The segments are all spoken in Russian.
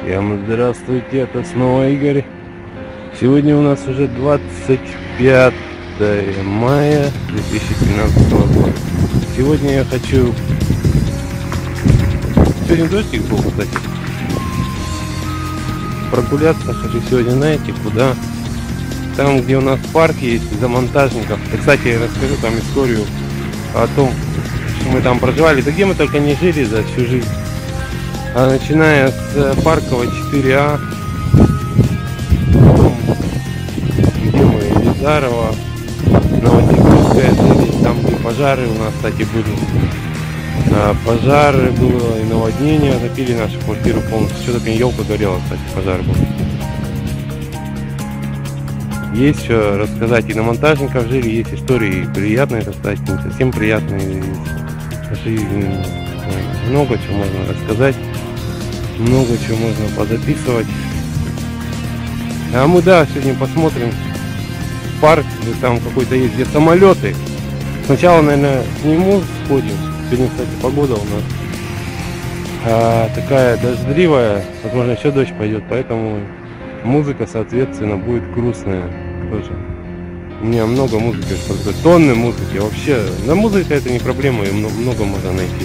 Всем здравствуйте, это снова Игорь. Сегодня у нас уже 25 мая 2013 года. Сегодня я хочу... Сегодня дождик был, кстати. Прогуляться хочу сегодня, знаете, куда? Там, где у нас парк есть, за Монтажников. И, кстати, я расскажу там историю о том, что мы там проживали. Да где мы только не жили за всю жизнь. А начиная с Парковой 4А, где мы, Елизарова, Новотекущая, там где пожары у нас, кстати, были. Пожары было и наводнение, затопили нашу квартиру полностью. Что такое, елка горела, кстати, пожар был. Есть что рассказать, и на Монтажниках жили, есть истории приятные, так сказать, не совсем приятные. Много чего можно рассказать. Много чего можно позаписывать. А мы, да, сегодня посмотрим парк, где там какой-то есть, где самолеты. Сначала, наверное, к нему сходим. Сегодня, кстати, погода у нас такая дождливая. Возможно, еще дождь пойдет, поэтому музыка, соответственно, будет грустная тоже. У меня много музыки, тонны музыки. Вообще, на музыка это не проблема, и много можно найти.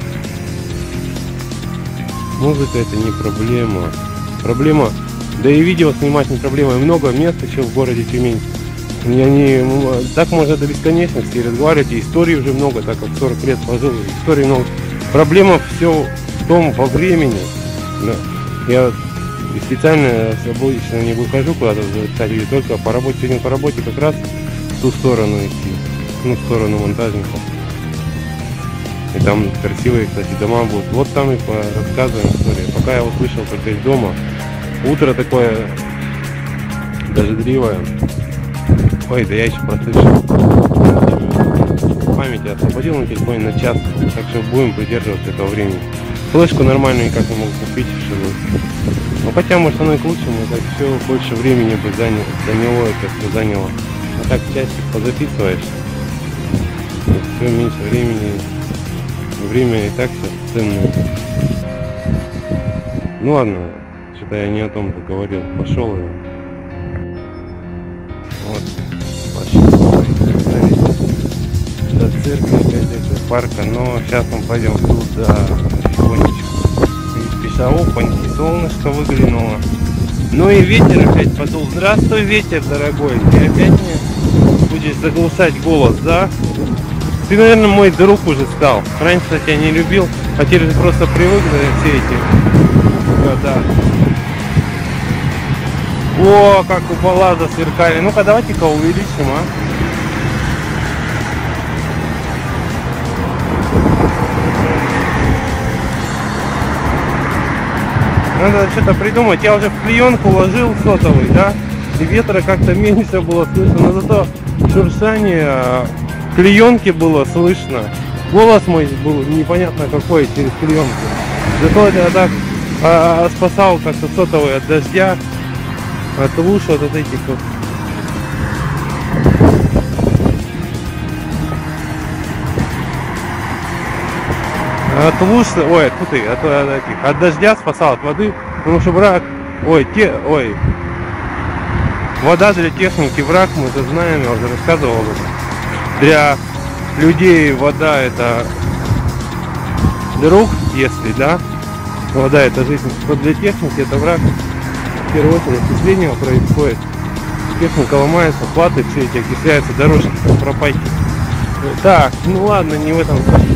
Музыка это не проблема. Проблема, да и видео снимать не проблема. И много мест еще в городе Тюмень. Так можно до бесконечности разговаривать. И историй уже много, так как 40 лет прожил. Историй много. Проблема все в том, во времени. Да. Я специально обычно не выхожу куда-то, кстати, только по работе. Сегодня по работе как раз в ту сторону идти. Ну, в сторону Монтажников. И там красивые, кстати, дома будут. Вот там и рассказываем историю. Пока я вот вышел только из дома. Утро такое дождливое. Ой, да я еще прослышал. Память я освободил на телефоне на час. Так что будем придерживаться этого времени. Флешку нормальную никак не могу купить, чтобы... Ну хотя, может, оно и к лучшему. Так все больше времени бы заняло, это все заняло. А так часик позаписываешь. Все меньше времени. Время и так сейчас ценное. Ну ладно, что-то я не о том говорил. Пошел я. Вот. Пошел. До церкви, опять это парка. Но сейчас мы пойдем туда. Потихонечку. Пешеопаньки, солнышко выглянуло. Ну и ветер опять подул. Здравствуй, ветер, дорогой. Ты опять мне будешь заглушать голос, да? Ты, наверное, мой друг уже стал. Раньше я тебя не любил, а теперь просто привык за все эти года. О, как купола засверкали. Ну-ка, давайте-ка увеличим, а. Надо что-то придумать. Я уже в клеенку ложил сотовый, да? И ветра как-то меньше было слышно. Но зато шуршание... клеенки было слышно. Голос мой был непонятно какой через клеенку. Зато я так спасал как-то сотовый от дождя, от луж, от этих вот. От луж, ой, от дождя спасал, от воды, потому что враг, вода для техники враг, мы это знаем, я уже рассказывал об этом. Для людей вода это друг, если, да, вода это жизнь, то для техники это враг. В первую очередь окисление происходит, техника ломается, платы все эти окисляются, дорожки пропайки. Так, ну ладно, не в этом.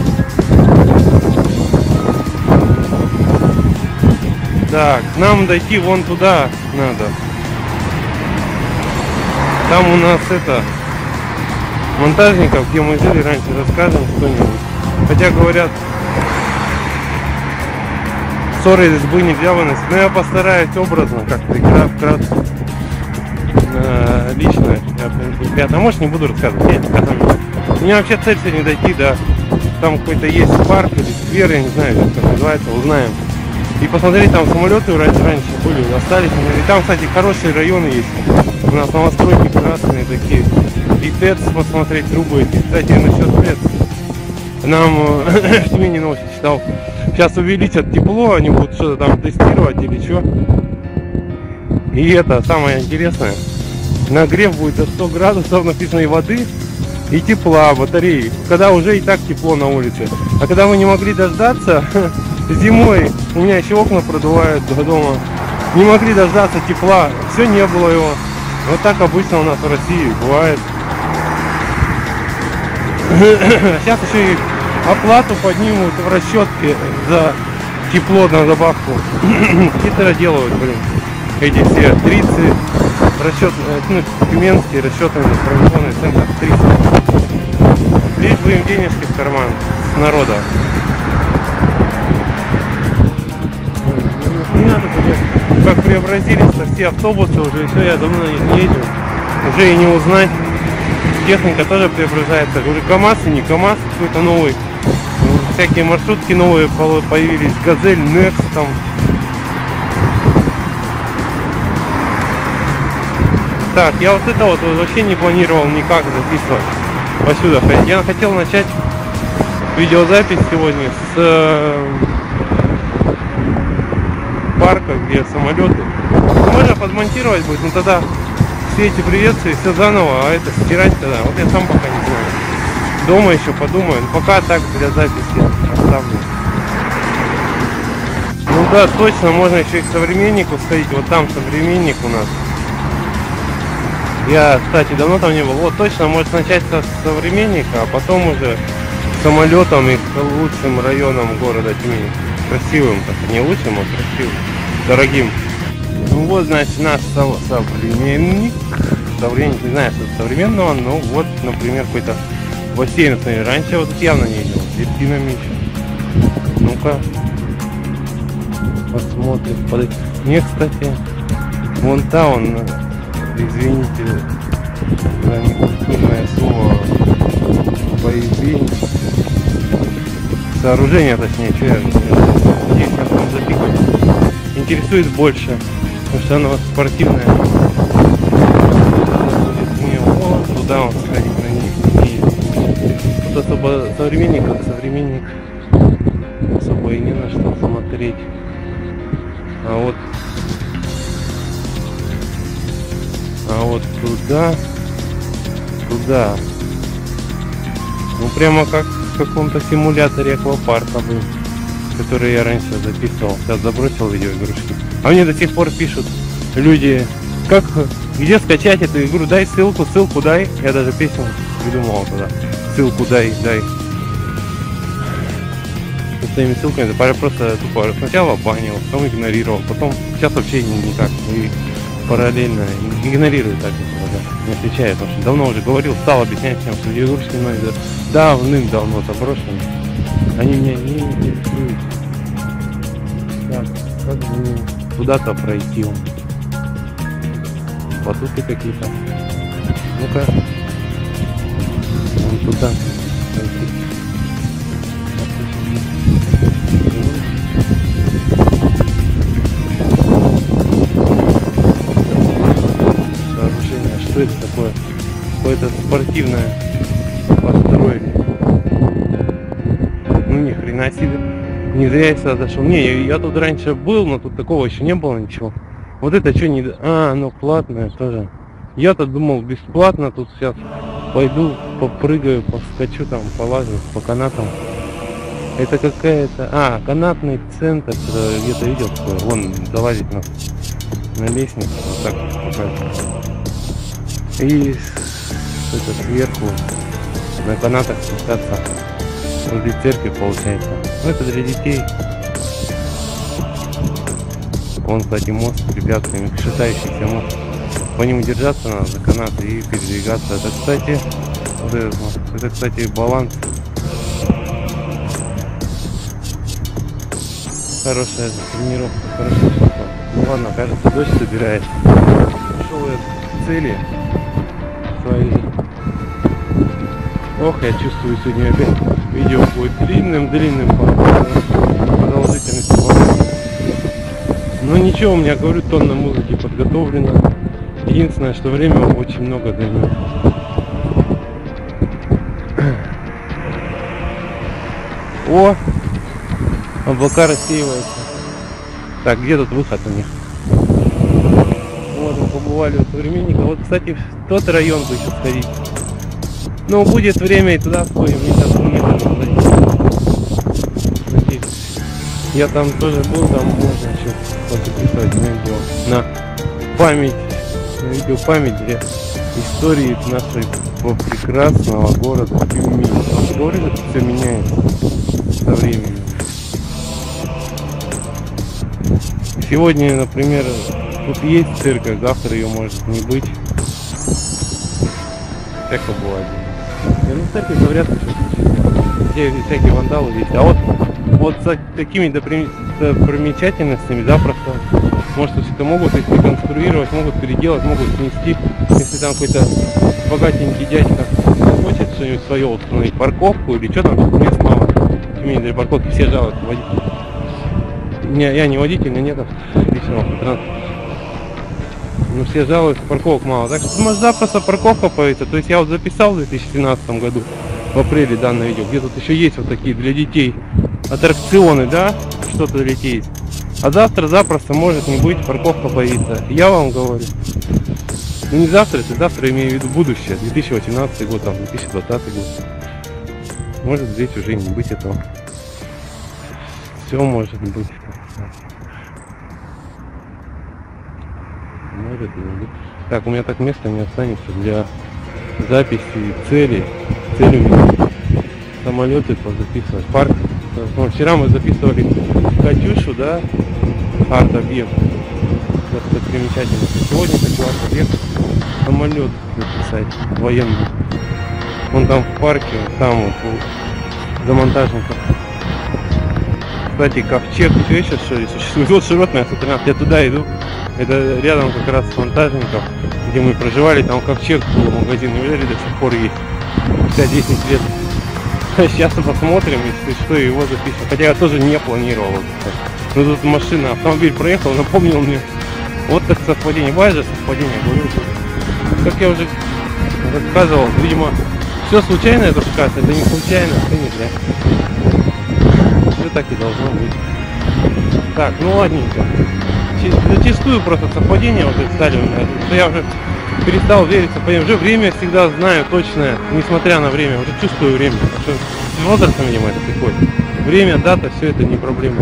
Так, нам дойти вон туда надо. Там у нас это... Монтажников, где мы жили раньше, расскажем что-нибудь. Хотя говорят, ссоры из избы нельзя выносить. Но я постараюсь образно, как-то вкратце, лично. А может, не буду рассказывать. У меня вообще цель сегодня дойти, да. Там какой-то есть парк или сквер, я не знаю, как это называется, узнаем. И посмотреть, там самолеты раньше были, остались. И там, кстати, хорошие районы есть. У нас новостройки красные такие. И ТЭЦ посмотреть, трубы эти. Кстати, насчет ТЭЦ. Нам в Тюмени новости читал, сейчас увеличат тепло, они будут что-то там тестировать или что. И это самое интересное, нагрев будет до 100 градусов, написано, и воды, и тепла, батареи, когда уже и так тепло на улице. А когда вы не могли дождаться, зимой, у меня еще окна продувают до дома, не могли дождаться тепла, все, не было его. Вот так обычно у нас в России бывает. Сейчас еще и оплату поднимут в расчетке за тепло на добавку. Хитро делают, блин. Эти все 30 расчет, ну, тюменские расчетные информационные центры 30. Лишь бы им денежки в карман с народа. Не надо, как преобразились все автобусы уже, и все, я давно на них не ездил. Уже и не узнать. Техника тоже преображается. Уже КамАЗ и не КамАЗ какой-то новый. Всякие маршрутки новые появились. Газель, Некс там. Так, я вот это вот вообще не планировал никак записывать посюда. Я хотел начать видеозапись сегодня с парка, где самолеты. Можно подмонтировать будет, но тогда все эти приветствия, все заново, а это стирать тогда. Вот я сам пока не знаю. Дома еще подумаю, но пока так для записи оставлю. Ну да, точно, можно еще и к современнику сходить. Вот там современник у нас. Я, кстати, давно там не был. Вот точно, может начать со современника, а потом уже самолетом и к лучшим районам города Тюмени. Красивым, так, не лучшим, а красивым, дорогим. Ну вот, значит, наш современник. Современник, не знаю, что современного, но вот, например, какой-то бассейн. Раньше я вот тут явно не видел. С дельфинами еще. Ну-ка. Посмотрим. Не, кстати, вон та он, извините за некультурное слово, боевень. Сооружение, точнее, что я здесь на том запикать. Интересует больше, потому что оно спортивное. Не, вот туда он сходить на них. Тут особо современник, как современник, особо и не на что смотреть. А вот туда, ну прямо как в каком-то симуляторе аквапарка был, который я раньше записывал. Сейчас забросил видеоигрушки. А мне до сих пор пишут люди, где скачать эту игру, дай ссылку дай. Я даже песню придумал туда. Ссылку дай. С своими ссылками просто тупо сначала банил, потом игнорировал, потом сейчас вообще никак. И параллельно игнорирует так, не отвечает, потому что давно уже говорил, стал объяснять всем, что видеоигрушки мной давным-давно заброшены. Они меня не интересуют. Так, как бы куда-то пройти. Батуты какие-то. Ну-ка. Вон туда пройти. Сооружение. Что это такое? Какое-то спортивное построили. Ну ни хрена себе. Не зря я сюда зашел. Не, я тут раньше был, но тут такого еще не было ничего. Вот это что не... ну платное тоже. Я-то думал бесплатно, тут сейчас пойду, попрыгаю, поскочу там, полазю по канатам. Это какая-то... канатный центр, где-то видел такое. Вон, залазить на лестницу, вот так показывает. И это сверху на канатах спускаться. Возле церкви получается. Ну это для детей. Вон, кстати, мост с препятствиями, шатающийся мост. По нему держаться надо за канаты и передвигаться. Это, кстати, баланс. Хорошая тренировка, хорошая штука. Ну ладно, кажется, дождь собирается. Пришел я к цели своей. Ох, я чувствую, сегодня опять видео будет длинным продолжительностью. Но ничего, у меня, говорю, тонна музыки подготовлена. Единственное, что время очень много займет. О, облака рассеиваются. Так, где тут выход у них? Вот мы побывали у современника. Вот, кстати, в тот район бы еще сходить. Ну, будет время и туда сходим. Мне сейчас надеюсь. Я там тоже был, там можно еще записывать на видео. На память, на видео память для истории нашего прекрасного города Тюмень. Говорю, что все меняется со временем. Сегодня, например, тут есть церковь, завтра ее может не быть. Всяко бывает. Ну, в церкви говорят, что здесь всякие вандалы есть. А вот с такими достопримечательностями запросто, может, все это могут их реконструировать, могут переделать, могут снести. Если там какой-то богатенький дядька хочет что-нибудь свое установить, парковку или что там, мест мало. Тюмень для парковки все жалуются водители. Я не водитель, мне нет личного транспорта. Но все жалуются, парковок мало. Так что может запросто парковка появится. То есть я вот записал в 2017 году, в апреле данное видео, где тут еще есть вот такие для детей аттракционы, да, что-то для детей. А завтра запросто может не быть, парковка появится. Я вам говорю. Ну не завтра, это завтра имею в виду будущее. 2018 год, там, 2020 год. Может здесь уже и не быть этого. Все может быть. Может не быть. Так, у меня так места не останется для записи целей. Цель у меня самолеты позаписывать. Парк. Ну, вчера мы записывали Катюшу, да, арт-объект. Достопримечательно. Сегодня хочу арт-объект самолет написать военный. Он там в парке, там вот за монтажником. Кстати, ковчег все еще что ли существует. Вот широтная 113, я туда иду. Это рядом как раз с монтажником, где мы проживали, там ковчег был, магазин, неужели до сих пор есть? 5-10 лет. Сейчас посмотрим, если что, его запишем. Хотя я тоже не планировал. Но тут машина, автомобиль проехал, напомнил мне. Вот так совпадение. Бывает же совпадение, говорю. Как я уже рассказывал, видимо, все случайно это кажется, это не случайно, это не зря. Все так и должно быть. Так, ну ладненько. Зачастую просто совпадение вот это стали у меня. Что я уже перестал вериться, уже время всегда знаю точное, несмотря на время, уже чувствую время. Что с возрастом, видимо, это приходит. Время, дата, все это не проблема.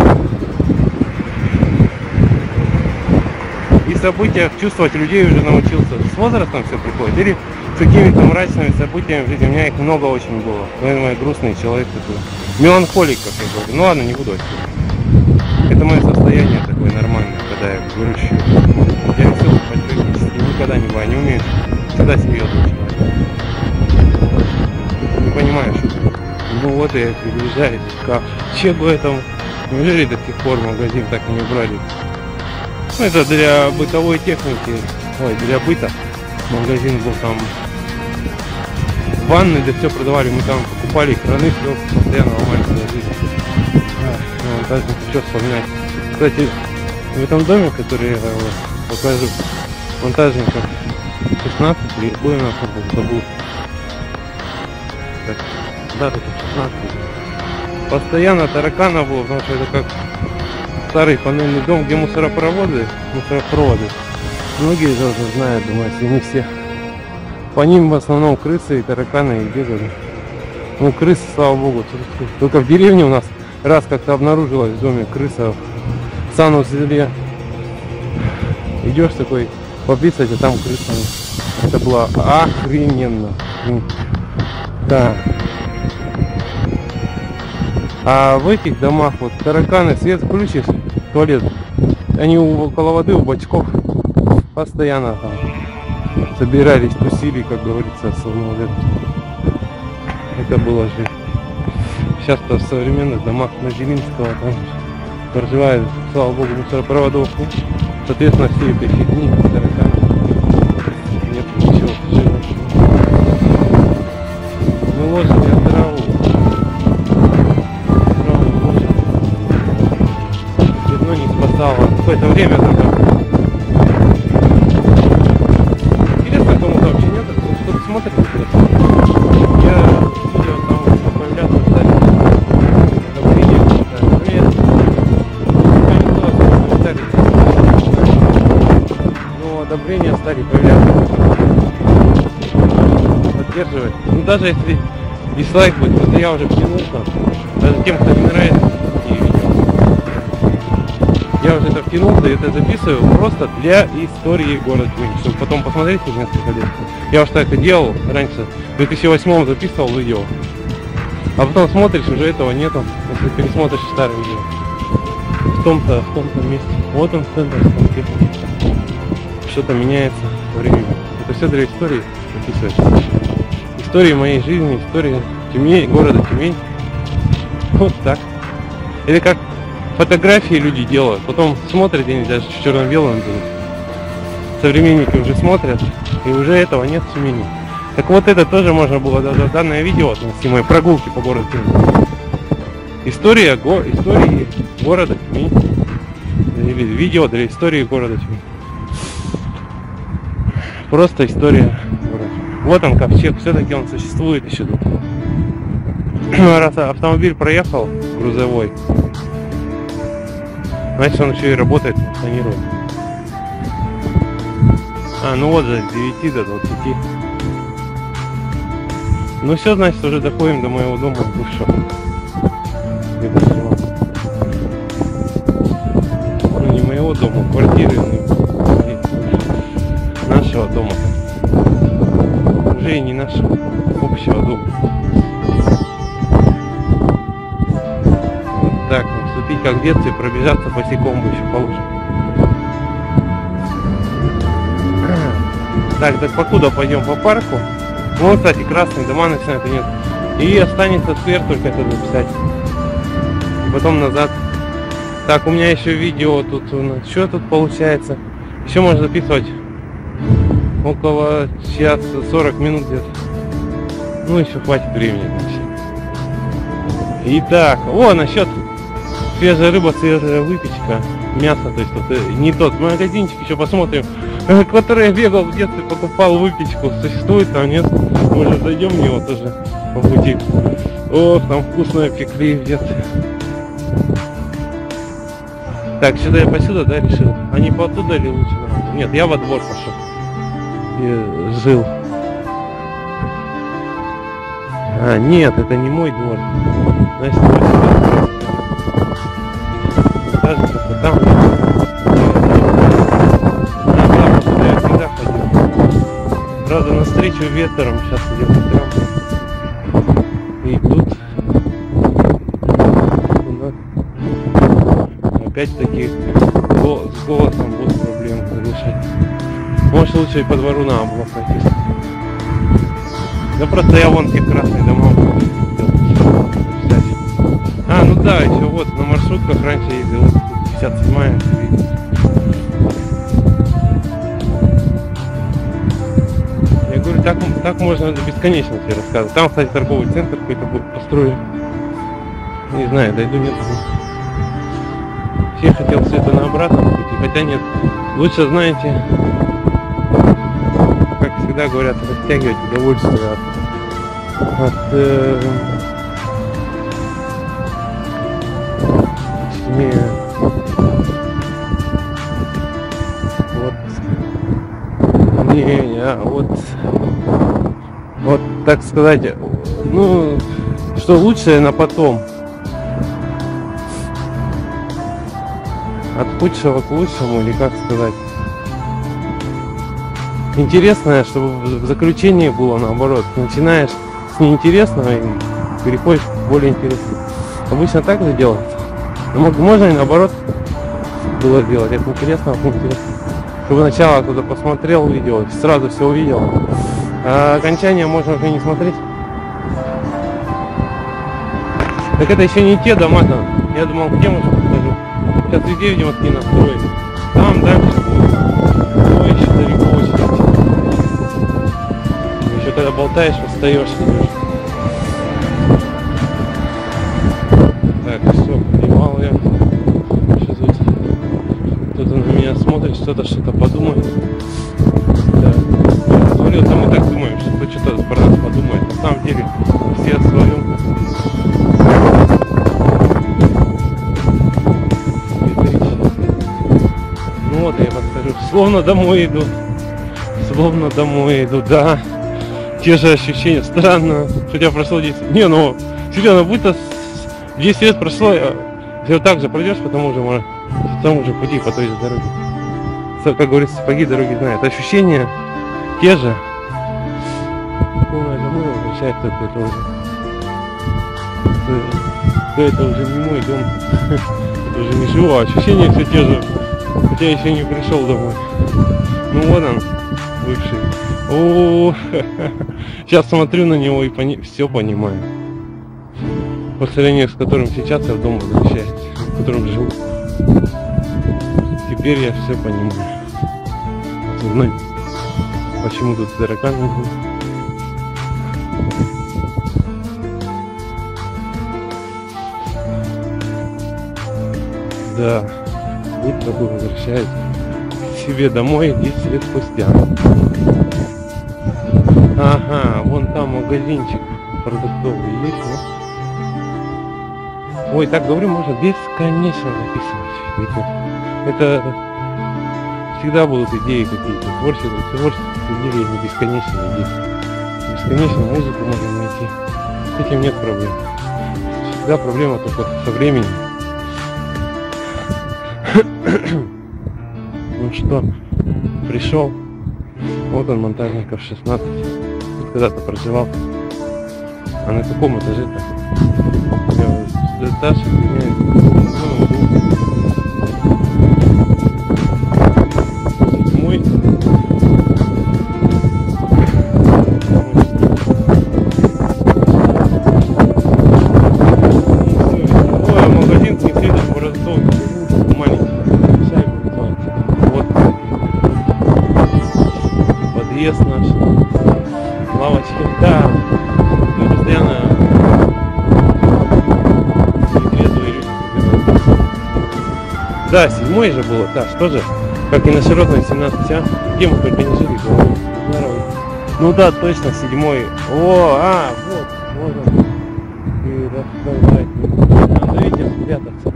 И события чувствовать людей уже научился. С возрастом все приходит. Или с какими-то мрачными событиями в жизни. У меня их много очень было. Наверное, я грустный человек такой. Меланхолик, как я говорю. Ну ладно, не буду отсюда. Это мое состояние такое нормальное, когда я грущу. Я веселый по-человечески никогда не бываю, не умею. Всегда серьезный человек. Не понимаю, что. Ну вот я приближаюсь к ковчегу этому. Неужели до сих пор магазин так и не убрали? Ну, это для бытовой техники, ой, для быта. Магазин был там, ванны, да все продавали, мы там покупали краны, все постоянно ломали для жизни. Монтажник, что вспоминать. Кстати, в этом доме, который я покажу, монтажников 16 или какой у нас забыл. Так, да, тут 16. Постоянно тараканов было, потому что это как старый панельный дом, где мусоропроводы. Многие даже знают, думаю, если не все. По ним в основном крысы и тараканы и бегали. Ну, крысы, слава богу. Только в деревне у нас раз как-то обнаружилась в доме крыса в санузле. Идешь такой пописать, а там крыса. Это было охрененно. Да. А в этих домах вот тараканы, свет включишь, туалет, они около воды, у бачков постоянно там собирались, тусили, как говорится, это было же. Сейчас-то в современных домах на Зелинского там проживают, слава богу, мусоропроводов, соответственно, все этой фигни, тараканы, нет ничего, живо. Мы ложили траву. Какое-то время только. Интересно, кому-то вообще нет, кто-то смотрит. Я видел там появляться стали одобрения стали появляться. Поддерживать. Ну даже если дизлайк будет, то я уже втянулся. Даже тем, кто не нравится такие видео. Я уже это втянулся и это записываю просто для истории города Тюмень, чтобы потом посмотреть через несколько лет. Я уже так и делал раньше. В 2008 записывал видео. А потом смотришь, уже этого нету, если пересмотришь старые видео. В том-то месте. Вот он, центр, что-то меняется во времени. Это все для истории записывается. Истории моей жизни, истории Тюмени, города Тюмень. Вот так. Это как фотографии люди делают, потом смотрят где-нибудь даже в черно-белом. Современники уже смотрят, и уже этого нет в Тюмени. Так вот это тоже можно было, даже данное видео относимое прогулки по городу Тюмень. Истории города Тюмень. Или видео для истории города Тюмень. Просто история города. Вот он, ковчег, все-таки он существует еще тут. Раз автомобиль проехал грузовой, значит он еще и работает, функционирует. Ну вот же, с 9 до 20. Ну все, значит, уже доходим до моего дома бывшего. Ну не моего дома, квартиры, нашего дома. Уже и не нашего, общего дома. Вот так, наступить как в детстве, пробежаться босиком бы еще получше. Так покуда пойдем по парку? Вон, кстати, красные дома начинают, нет. И останется сквер только это записать. И потом назад. Так, у меня еще видео тут, что тут получается? Еще можно записывать около часа 40 минут где-то. Ну, еще хватит времени, значит. Итак, насчет свежая рыба, свежая выпечка, мясо, то есть вот, не тот магазинчик, еще посмотрим, который я бегал в детстве, покупал выпечку, существует там, нет? Может зайдем в него тоже по пути. Там вкусное пекли в детстве. Так, сюда я посюда, да, решил? А не по оттуда или лучше? Нет, я во двор пошел. И жил. Нет, это не мой двор. Значит, даже как-то там. Я всегда ходил. Правда, навстречу ветром. Сейчас идем прям. И тут опять-таки с голосом будут проблемы решать. Может, лучше и по двору на облак пройтись. Да просто я вон тех красных домов. Ну да, еще вот на маршрутках раньше ездил, 57-я. Я говорю, так можно до бесконечности рассказывать. Там, кстати, торговый центр какой-то будет построен. Не знаю, дойду, нет. Я хотел все это на обратном пути, хотя нет. Лучше, знаете, как всегда говорят, растягивать удовольствие от вот так сказать, ну, что лучшее на потом. От худшего к лучшему, или как сказать. Интересное, чтобы в заключении было наоборот. Начинаешь с неинтересного и переходишь к более интересному. Обычно так же делается. Но можно и наоборот было сделать. Это интересно, чтобы сначала кто-то посмотрел видео, сразу все увидел. А окончание можно уже не смотреть. Так это еще не те дома-то. Я думал, к тем уже покажу. Сейчас везде, видимо, такие настроены. Там дальше будет. Ой, еще далеко очень. Еще когда болтаешь, устаешь. Так, все, понимал я. Сейчас кто-то на меня смотрит, что-то подумает. Да. Говорил, там мы так думаем, что кто что-то про нас подумает. На самом деле, все о своем. Ну вот, я подхожу. Словно домой иду. Словно домой иду, да. Те же ощущения. Странно. Хотя прошло 10. Не, ну, серьезно, будто 10 лет прошло. Все так же пройдешь по тому же пути, по той же дороге. Как говорится, сапоги дороги знают. Ощущения те же. Полное домой возвращается, это уже. Это уже не мой дом. Это уже не живу, а ощущения все те же. Хотя еще не пришел домой. Ну вот он, бывший. О, сейчас смотрю на него и все понимаю. По сравнению с которым сейчас я в дом возвращаюсь, в котором живу. Теперь я все понимаю. Знаю, почему тут тараканы живут. Да, будто бы возвращаюсь к себе домой 10 лет спустя. Ага, вон там магазинчик продуктовый есть, да? Ой, так говорю, можно бесконечно записывать. Это всегда будут идеи какие-то, творческие идеи, не бесконечные идеи. Бесконечную музыку можно найти. С этим нет проблем. Всегда проблема только со временем. Ну что, пришел. Вот он, Монтажников 16. Тут когда-то проживал. А на каком этаже-то? Этаж, седьмой. Ой, магазин с нефритом Бородцов. Маленький. Шайба называется. Вот. Подъезд наш. Лавочки. Да. Мы постоянно да, 7 же было, да, что же, как и на Широтной 17, а? Где мы только не жили, здорово. Ну да, точно, 7. О, вот он. И рассказать. Надо, видите, спрятаться.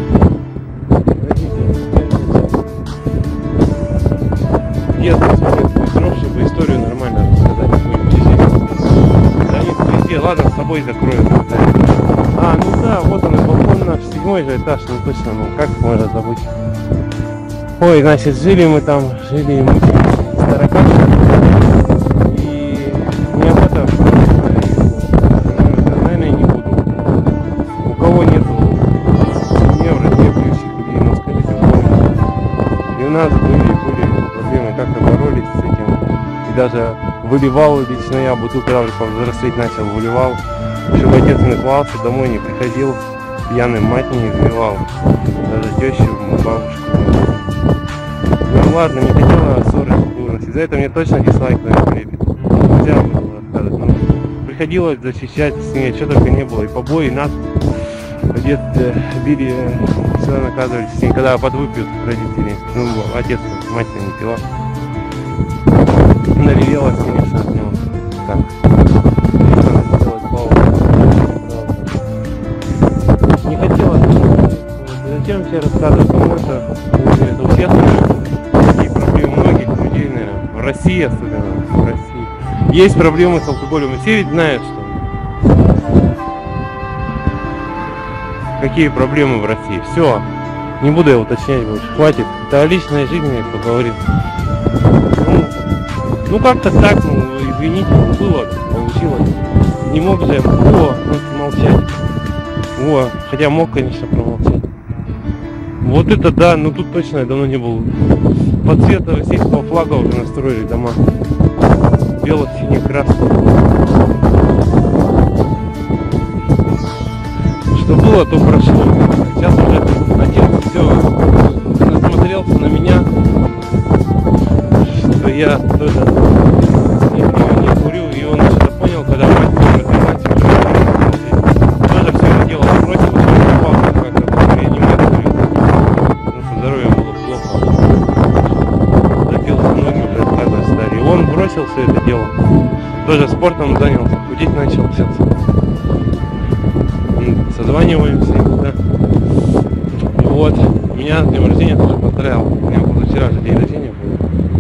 Детство советских дров, чтобы историю нормально рассказать. Да нет, везде, ладно, с собой закроем. А, ну да, вот он и балкон наш, 7 же этаж, ну точно, ну как можно забыть. Ой, значит, жили мы с тараканами. И не об этом, наверное, не буду. У кого нету евро, не плюсик, людей, ну скажите, и у нас были проблемы, как-то боролись с этим. И даже выливал лично я, бутылку, когда уже повзрослеть начал, выливал. Чтобы отец наклался, домой не приходил, пьяным мать не избивал, даже тещу, бабушку. Ну ладно, не хотела ссоры выносить, за это мне точно дизлайк налепит. Нельзя было рассказывать, но приходилось защищать с ней, что только не было, и побои, и нас дед били, всегда наказывали с ней, когда подвыпьют родители, ну отец, мать не пила. Наревелась, конечно, от него, так. Не хотела, зачем все рассказывать, потому что это у всех такие проблемы, многих людей, наверное, в России особенно, в России. Есть проблемы с алкоголем, и все ведь знают, что какие проблемы в России. Все, не буду я уточнять больше, хватит, это о личной жизни поговорим. Ну как-то так, ну извините, было, получилось. Не мог же я молчать. О, хотя мог, конечно, промолчать. Вот это да, но тут точно я давно не был. По цвету российского флага уже настроили дома. Бело-синий-красный. Что было, то прошло. Сейчас уже отец все насмотрелся на меня, что я тоже не курю, и он что-то понял, когда мать тоже все это дело сбросил, что папа как-то реанимать курил, потому что здоровье было плохо, запился ноги уже отказывать стали, и он бросил все это дело, тоже спортом занялся, худеть начал сейчас, созваниваемся, да, вот, меня с днем рождения тоже поздравил, у меня получилось вчера же день рождения был.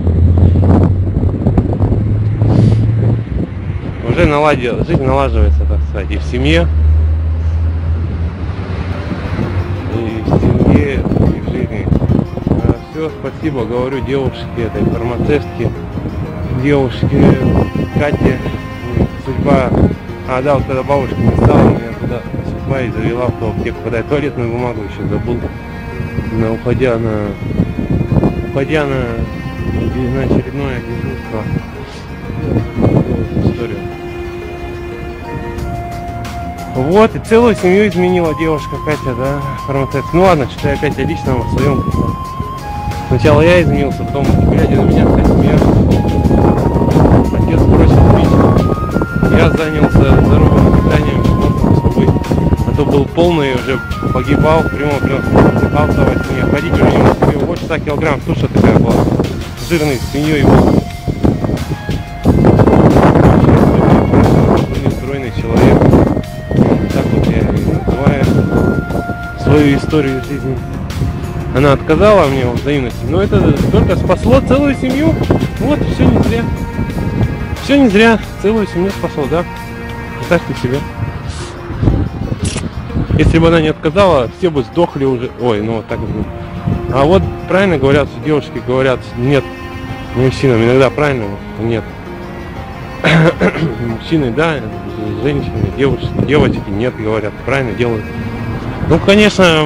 Уже жизнь налаживается, так сказать, и в семье, и в жизни. Все, спасибо, говорю девушке, этой фармацевтке, девушке Кате, судьба. А да, вот когда бабушка не стала, меня туда судьба и завела в ту аптеку, когда я туалетную бумагу еще забыл, уходя на очередное дежурство. Историю. Вот, и целую семью изменила девушка Катя, да, фармацевт. Ну ладно, что я опять о личном, о своем. Сначала я изменился, потом, глядя на меня, вся семья. Отец бросил пить. Я занялся здоровым питанием, чтобы, а то был полный, уже погибал, в прямом смысле, палковать мне, ходить уже не мог, себе больше 100 килограмм, туша такая была, жирной свиньей его. Стройный человек. Так вот я и называю свою историю жизни. Она отказала мне в взаимности, но это только спасло целую семью. Вот, все не зря. Все не зря. Целую семью спасло, да? Представьте себе. Если бы она не отказала, все бы сдохли уже. Ой, ну вот так вот. А вот правильно говорят, девушки говорят, нет, мужчинам иногда правильно, нет. Мужчины, да, женщины, девочки нет, говорят, правильно делают. Ну, конечно,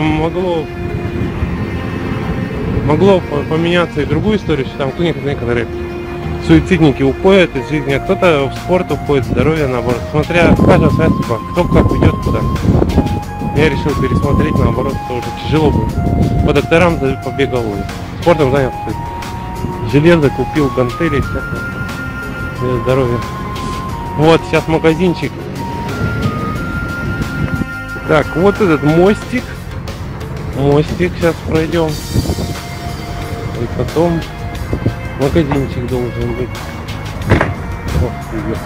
могло поменяться и другую историю, что там некоторые суицидники уходят из жизни, а кто-то в спорт уходит, здоровье, наоборот. Смотря, каждая своя судьба, кто как идет куда. Я решил пересмотреть, наоборот, это уже тяжело было. По докторам побегал, спортом занялся. Железо купил, гантели, всякое. Для здоровья. Вот, сейчас магазинчик. Так, вот этот мостик. Мостик сейчас пройдем. И потом магазинчик должен быть. О, привет.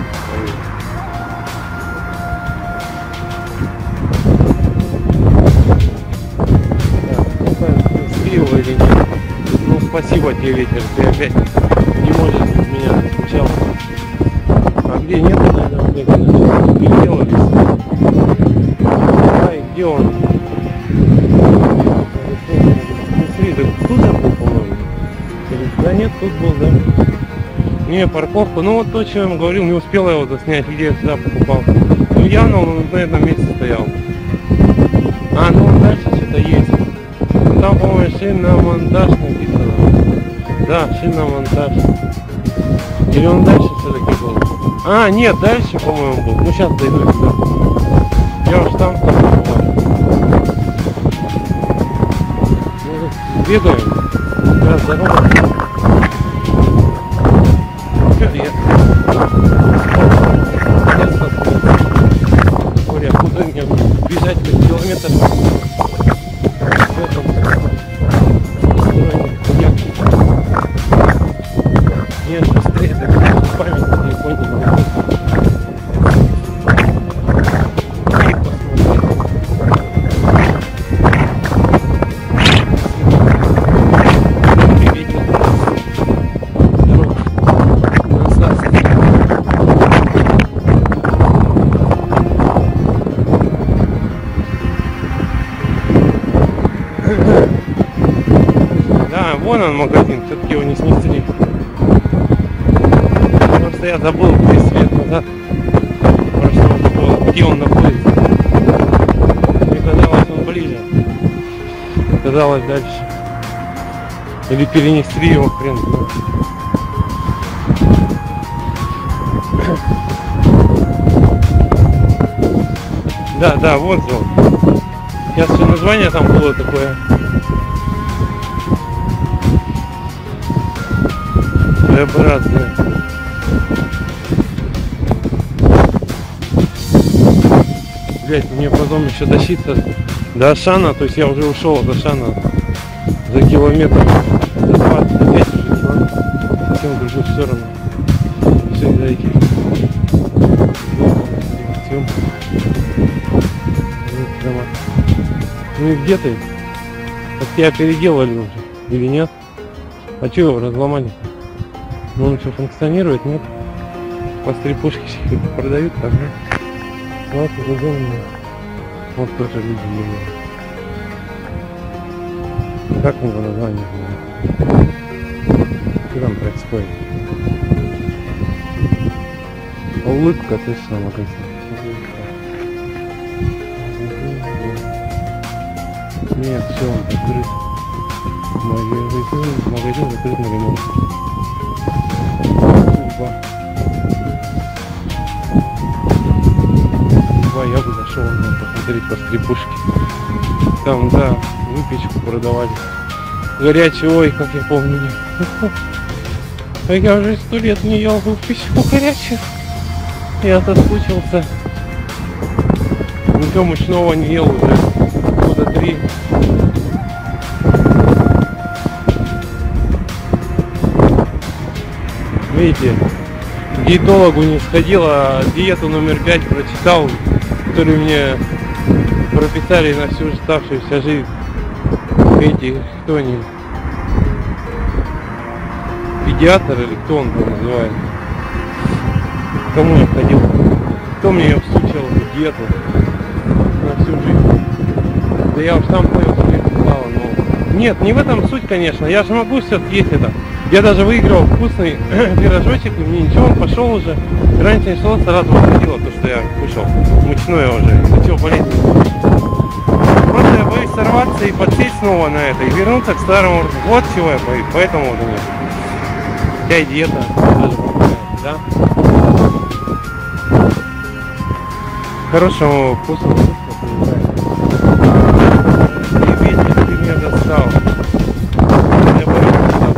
Слива или нет? Ну, спасибо тебе, ветер, ты опять не можешь без меня, скучал. А где нет, переделались. А, и где он? Смотри, да тут же был, по-моему. Да нет, тут был, да. Не, парковку, ну вот то, что я вам говорил, не успел я его заснять, где я сюда покупал. Ну явно он на этом месте стоял. А, ну он дальше что-то есть. Там, по-моему, шиномонтаж написано. Да, шиномонтаж. Или он дальше все-таки был? А, нет, дальше, по-моему, был. Ну, сейчас дойду сюда. Я уж там покупаю. Бегаем. Да, здорово. Что я? Ой, а куда мне бежать 5 километров? Нет, быстрее, так память на телефоне не будет. Да, вон он магазин, все-таки его не снесли. Потому что я забыл 10 лет назад, где он находится. Мне казалось, он ближе. Казалось, дальше. Или перенесли его, хрен знает. Да, да, вот он. Сейчас все название там было такое. Своеобразное. Блять, мне потом еще тащиться до Ашана, то есть я уже ушел от Ашана за километр, за 25 уже километров, совсем в другую сторону. Все из-за этих съем. Ну и где ты? Так тебя переделали уже, или нет? А что его разломали? Ну он что, функционирует, нет? По стрипушке продают, так, да? Вот это зеленый. Вот тоже люди делают. Как у него название? Что там происходит? Улыбка, ты что, магазин? Нет, все, он закрыт. Магазин закрыт на ремонт. Я бы зашел посмотреть по стрипушке. Там, да, выпечку продавали. Горячую, ой, как я помню. А я уже 100 лет не ел выпечку горячую. Я соскучился. Ничего мучного не ел уже года 3. Видите, к диетологу не сходил, а диету номер 5 прочитал, которую мне прописали на всю оставшуюся жизнь. Эти, кто они? Педиатр или кто он там называется? Кому я ходил? Кто мне всучил эту диету на всю жизнь? Да я уж сам понял, что мне стало, но... Нет, не в этом суть, конечно. Я же могу все съесть это. Я даже выиграл вкусный пирожочек, и мне ничего, он пошел уже. Раньше не шло, сразу выходило то, что я кушал. Мучное уже. Ну что, болеть не буду. Просто я боюсь сорваться и подсесть снова на это. И вернуться к старому. Вот чего я боюсь. Поэтому вот у меня вся и диета даже помогает, да? Хорошего вкусного. И видите, ты меня достал. Я боюсь.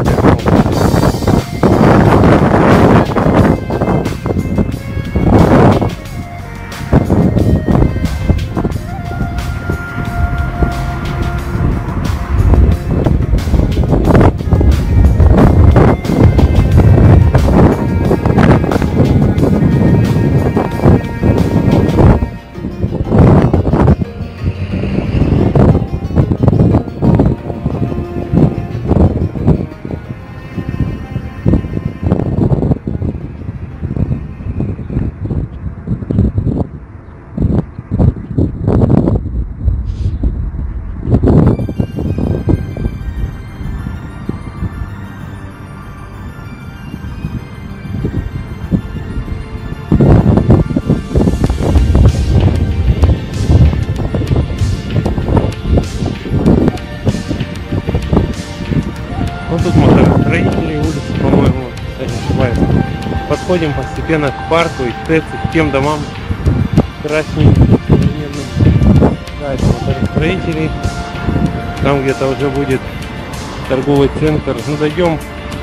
Вот тут машиностроительные улицы, по-моему, я не ошибаюсь. Подходим постепенно к парку и к тем домам красненьким, современным. Да, это машиностроители. Там где-то уже будет торговый центр. Ну, дойдем.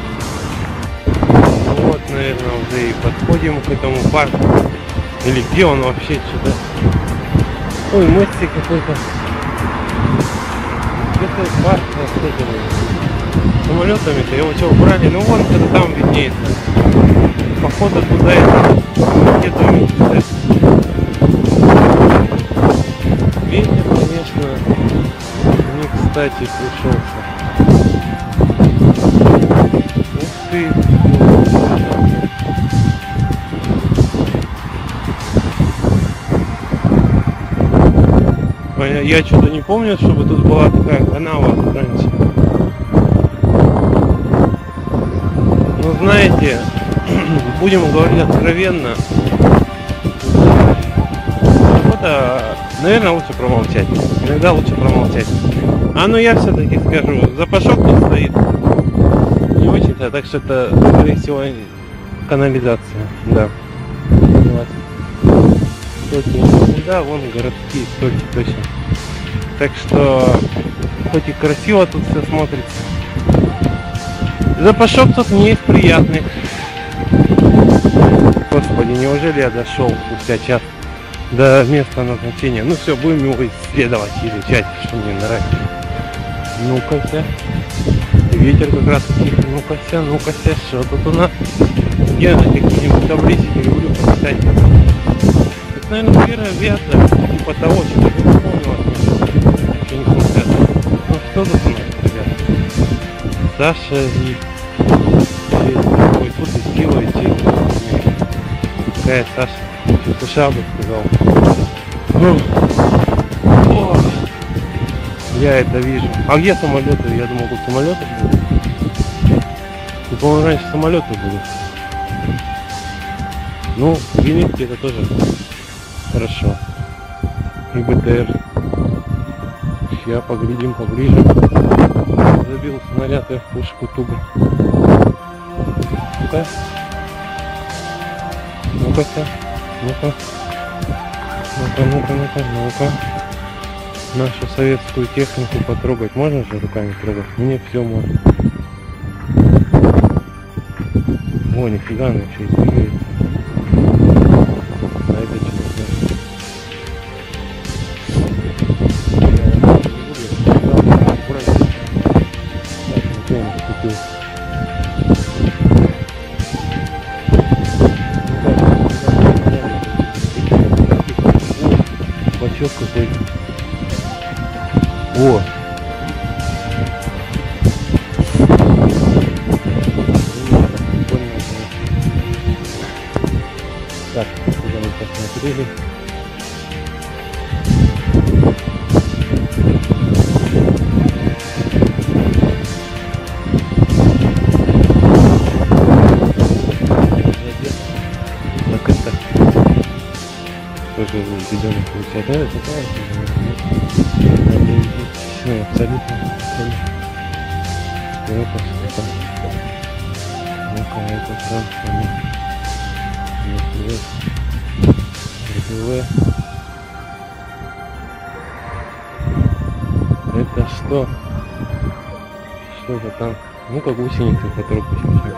Вот, наверное, уже и подходим к этому парку. Или где он вообще, что-то. Ой, мостик какой-то. Где-то парк рассказывает. Самолетами-то его что, убрали? Ну вон это там виднеется. Походу туда это где-то видится. Ветер, конечно, не кстати пришелся. Ух ты! Я что-то не помню, чтобы тут была такая канава раньше. Ну, знаете, будем говорить откровенно. Охота, наверное, лучше промолчать. Иногда лучше промолчать. А ну я все-таки скажу, запашок тут стоит. Не очень-то, так что это, скорее всего, канализация. Да. Стоки. Да, вон городские стоки, точно. Так что, хоть и красиво тут все смотрится. Запашок тут не есть приятный. Господи, неужели я дошел спустя час до места назначения? Ну все, будем его исследовать, изучать, что мне нравится. Ну-ка, ветер как раз тихо. Ну-ка, что тут у нас? Я на какие-нибудь таблички люблю почитать. Это, наверное, первая вяза, типа того, что я не вспомнил. Что не смотрят. Ну что тут у нас, ребята? Саша и Ой, тут из Киева идти. Какая Саша? США бы сказал. О, я это вижу. А где самолеты? Я думал, тут самолеты будут. И, по-моему, раньше самолеты будут. Ну, зенитки это тоже хорошо. И БТР. Сейчас поглядим поближе. Забил снаряд я в пушку туго. Ну-ка. Ну-ка. Ну-ка. Ну-ка. Нашу советскую технику потрогать. Можно же руками трогать? Мне все можно. О, нифига, она еще и двигается. А это что такое? Бачок какой-то. О! Так, куда мы посмотрели. Так это тоже введенный получается. Это такая абсолютно. Это что-то. Ну-ка, это там. РТВ. Это что? Что-то там. Ну-ка, гусеница, которую почему-то.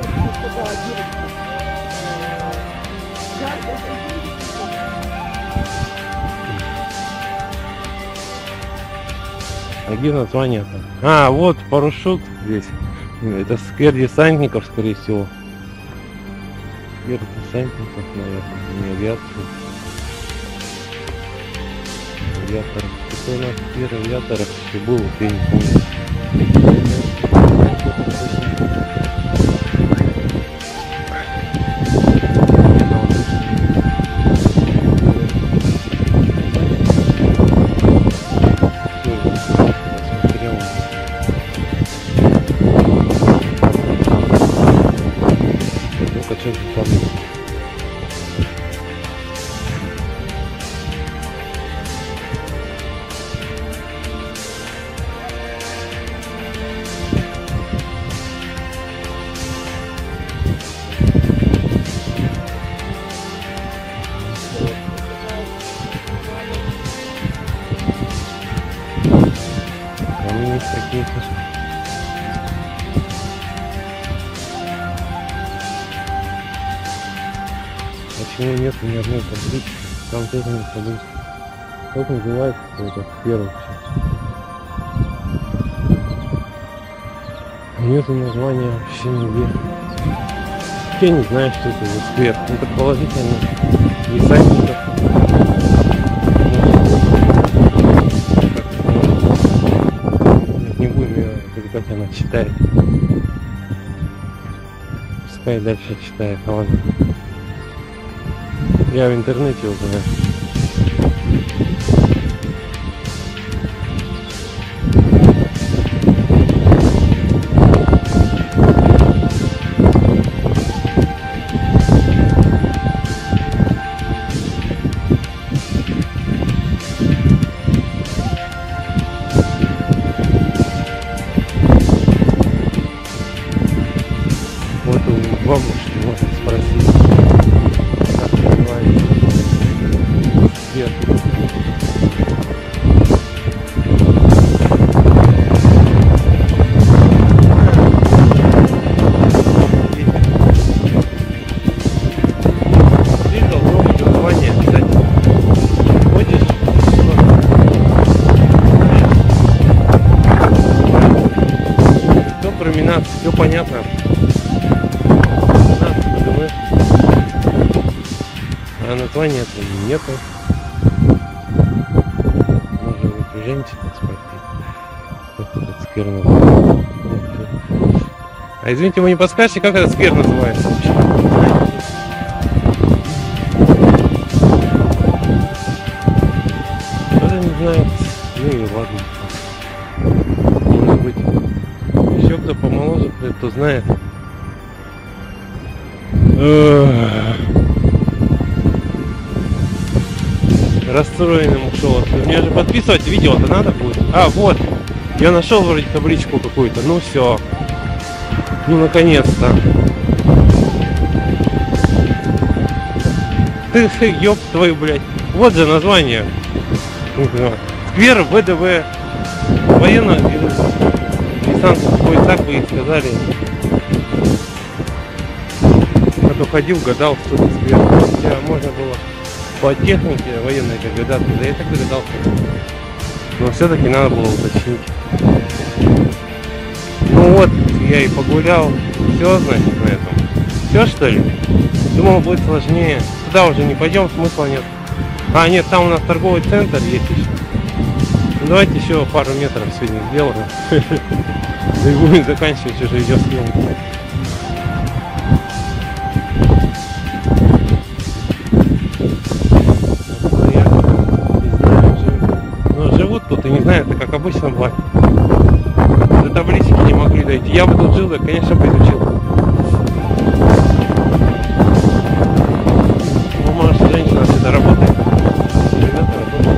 А где название там? А, вот парашют здесь. Это сквер десантников, скорее всего. Сквер десантников, наверное, не авиацию. Авиаторов. Какой у нас сквер авиаторов еще был, вот я не помню. Почему нет ни одной таблички, конкретной таблички? Как называется это первый сейчас? Нету названия вообще нигде. Я не знаю, что это за сквер. Ну, предположительно, десантников. Не будем ее, как она читает. Пускай дальше читает, ладно. Я в интернете узнаю. Вот у бабушки можно спросить. Все понятно. А названия этого нету. Может быть, у женщины спросить. Как этот скверно. А извините, вы не подскажете, как этот сквер называется? Кто-то не знает. Ну и ладно. Может быть, еще кто помоложе, кто знает. Расстроенным ушел. Мне же подписывать видео-то надо будет. А, вот. Я нашел вроде табличку какую-то. Ну все. Ну наконец-то. Ты ёб твою, блядь. Вот же название. Сквер ВДВ. Военно-десантный, так бы и сказали. А то ходил, гадал, что это сквер. Хотя можно было по технике военной догадаться. Да я так догадался. Но все-таки надо было уточнить. Ну вот, я и погулял. Все, значит, на этом. Все, что ли? Думал, будет сложнее. Туда уже не пойдем, смысла нет. А, нет, там у нас торговый центр есть еще. Ну, давайте еще пару метров сегодня сделаем. Да и будем заканчивать уже видеосъемку. Живут тут и не знаю, это как обычно бывает. До таблички не могли дойти. Я бы тут жил, да, конечно, бы изучил. Ну, может, женщина где-то работает. Ребята работают.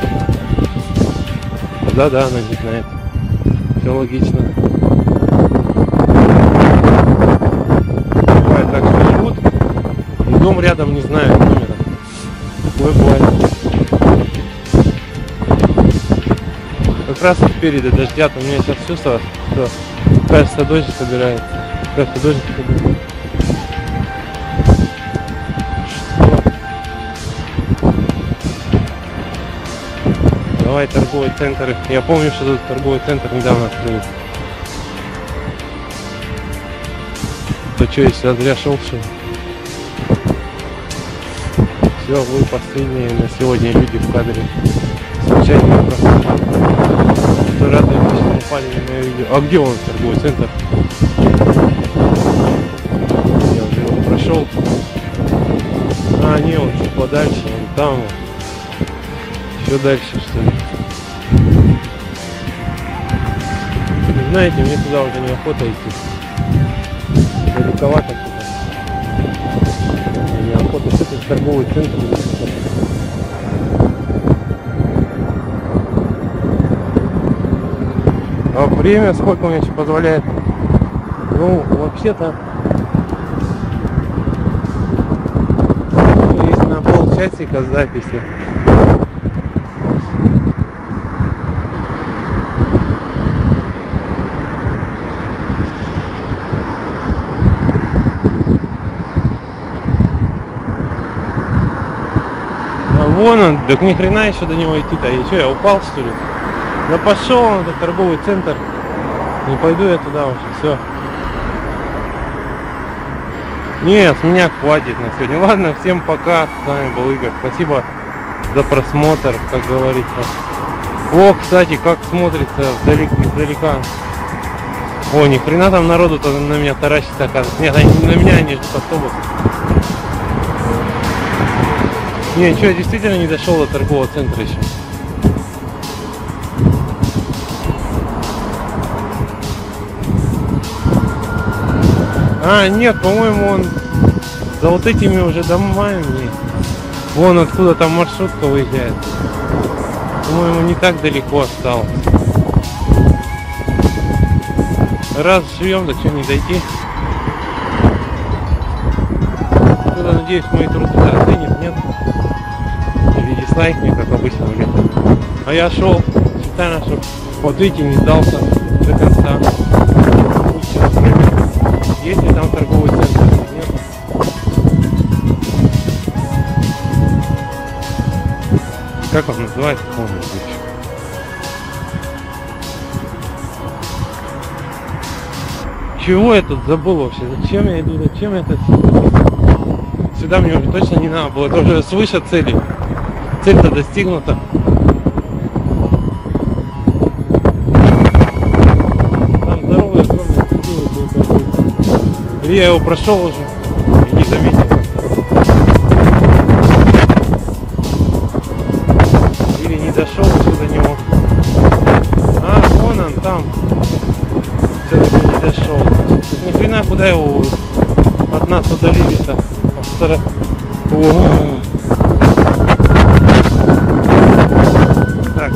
Да, она не знает. Все логично. Бывает так, что живут. И дом рядом не знаю номера. Такое бывает. Как раз спереди дождят, у меня сейчас чувство, что кажется дождь собирается. Кажется дождь собирается. Давай торговый центр. Я помню, что тут торговый центр недавно открылся. То что, если я зря шел, что ли? Все, вы последние на сегодня люди в кадре. Случайно проходят. Что радует, что попали на мое видео. А где он, торговый центр? Я уже его прошел. А, не, он чуть подальше, он там. Еще дальше, что ли? Не знаете, мне туда уже неохота идти. Далековато туда. Неохота, что это торговый центр. А время сколько мне еще позволяет? Ну, вообще-то, есть на полчасика записи. А вон он, так ни хрена еще до него идти-то. И что, я упал, что ли? Да пошел он, этот торговый центр. Не пойду я туда уже, все. Нет, с меня хватит на сегодня. Ладно, всем пока. С вами был Игорь. Спасибо за просмотр, как говорится. О, кстати, как смотрится издалека. О, ни хрена там народу-то на меня таращится, оказывается. Нет, на меня они ждут автобус. Не, ничего, я действительно не дошел до торгового центра еще. А, нет, по-моему, он за вот этими уже домами. Вон откуда там маршрутка выезжает. По-моему, не так далеко осталось. Раз живем, так что не дойти. Кто-то, надеюсь, мои труды оценит, нет? Или дизлайк мне, как обычно, блин. А я шел, специально, чтобы, вот видите, не сдался до конца. Есть ли там торговый центр или нет? Как он называется, помню. Чего я тут забыл вообще? Зачем я иду? Зачем я это сюда мне уже точно не надо было. Это уже свыше цели. Цель-то достигнута. Там здоровые огромные красивые были. Или я его прошел уже и не заметил. Или не дошел еще до него. А, вон он там. Все-таки не дошел. Ни хрена, куда его от нас удалили-то. Так.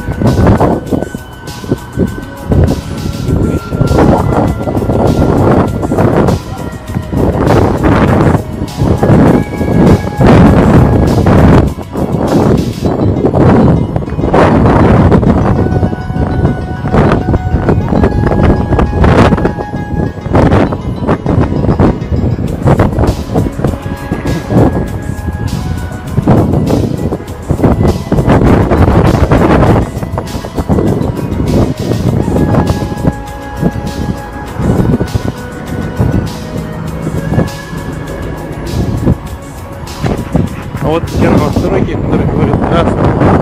А вот те новостройки, которые говорят трасса,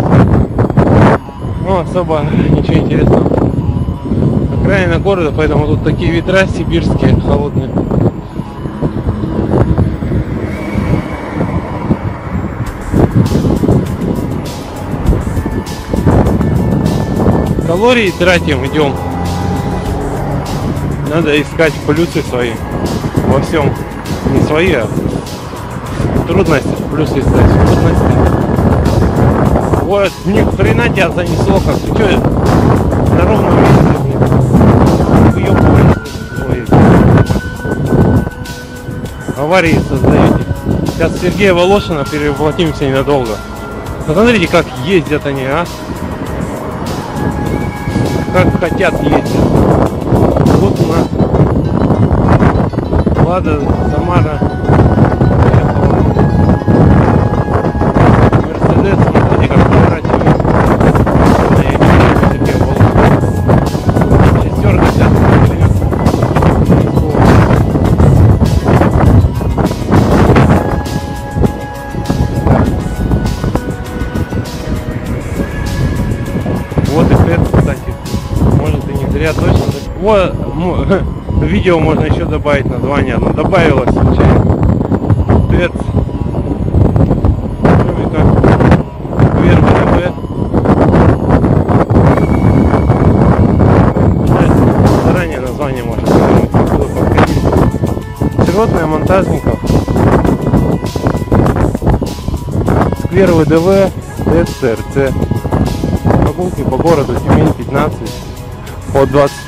ну особо ничего интересного. Окраина города, поэтому тут такие ветра сибирские, холодные. Калории тратим, идем. Надо искать плюсы свои во всем. Не свои, а трудности. Плюсы искать трудности. Вот, ни хрена тебя занесло, как ты что, на ровном месте, блин. Аварии создаете. Сейчас Сергея Волошина перевоплотимся ненадолго. Посмотрите, как ездят они, а? Как хотят ездить. Вот у нас Лада, Самара, Мерседес, смотрите, как поворачивает. Шестерка сейчас принес. Вот и это, кстати. Может и не зря точно. Вот, видео можно еще добавить название. Оно добавилось случайно. Привет. Заранее название можно подходить. Широтная монтажников. Сквер ВДВ, ТСРЦ. Прогулки по городу Тюмень 15 от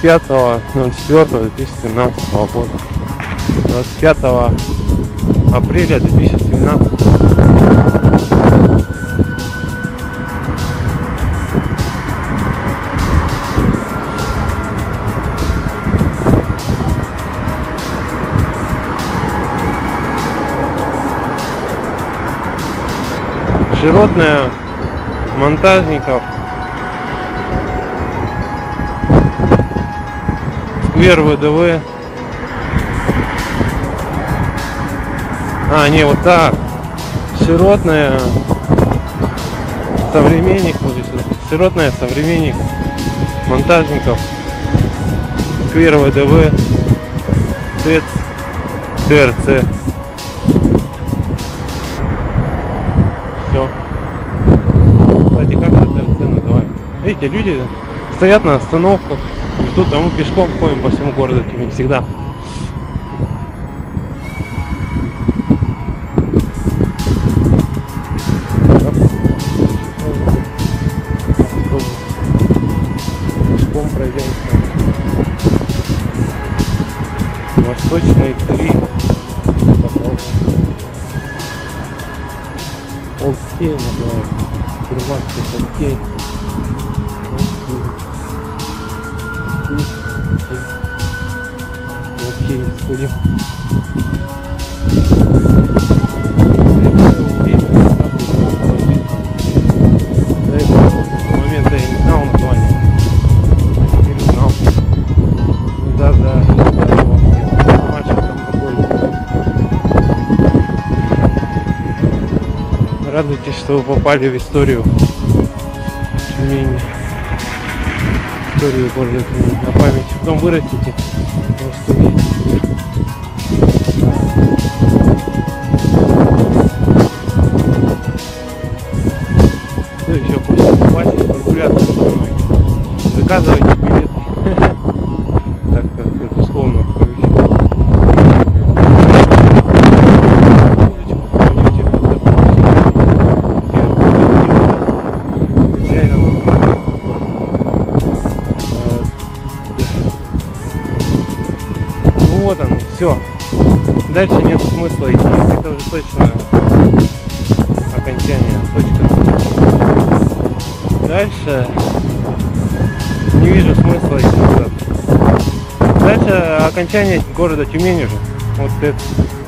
25.04.2017 года. 25 апреля 2017. Широтная монтажников. Сквер ВДВ. А, не, вот так. Широтная современник. Широтная современник монтажников. Сквер ВДВ. ТРЦ. Все. Кстати, как это ТРЦ называется? Видите, люди стоят на остановках, ждут, а мы пешком ходим по всему городу Тюмень всегда. Пешком пройдемся. Восточный 3. Окей, называется. Курванский окей. Окей, сходим. До этого момента я не знал название. Теперь знал. Да. Мальчик там такой. Радуйтесь, что вы попали в историю Тюмени. Историю города Тюмень. На память. Потом вырастите. Может, увидите. Все. Дальше нет смысла идти. Это уже точно окончание, точка. Дальше не вижу смысла идти куда-то. Дальше окончание города Тюмень уже. Вот это.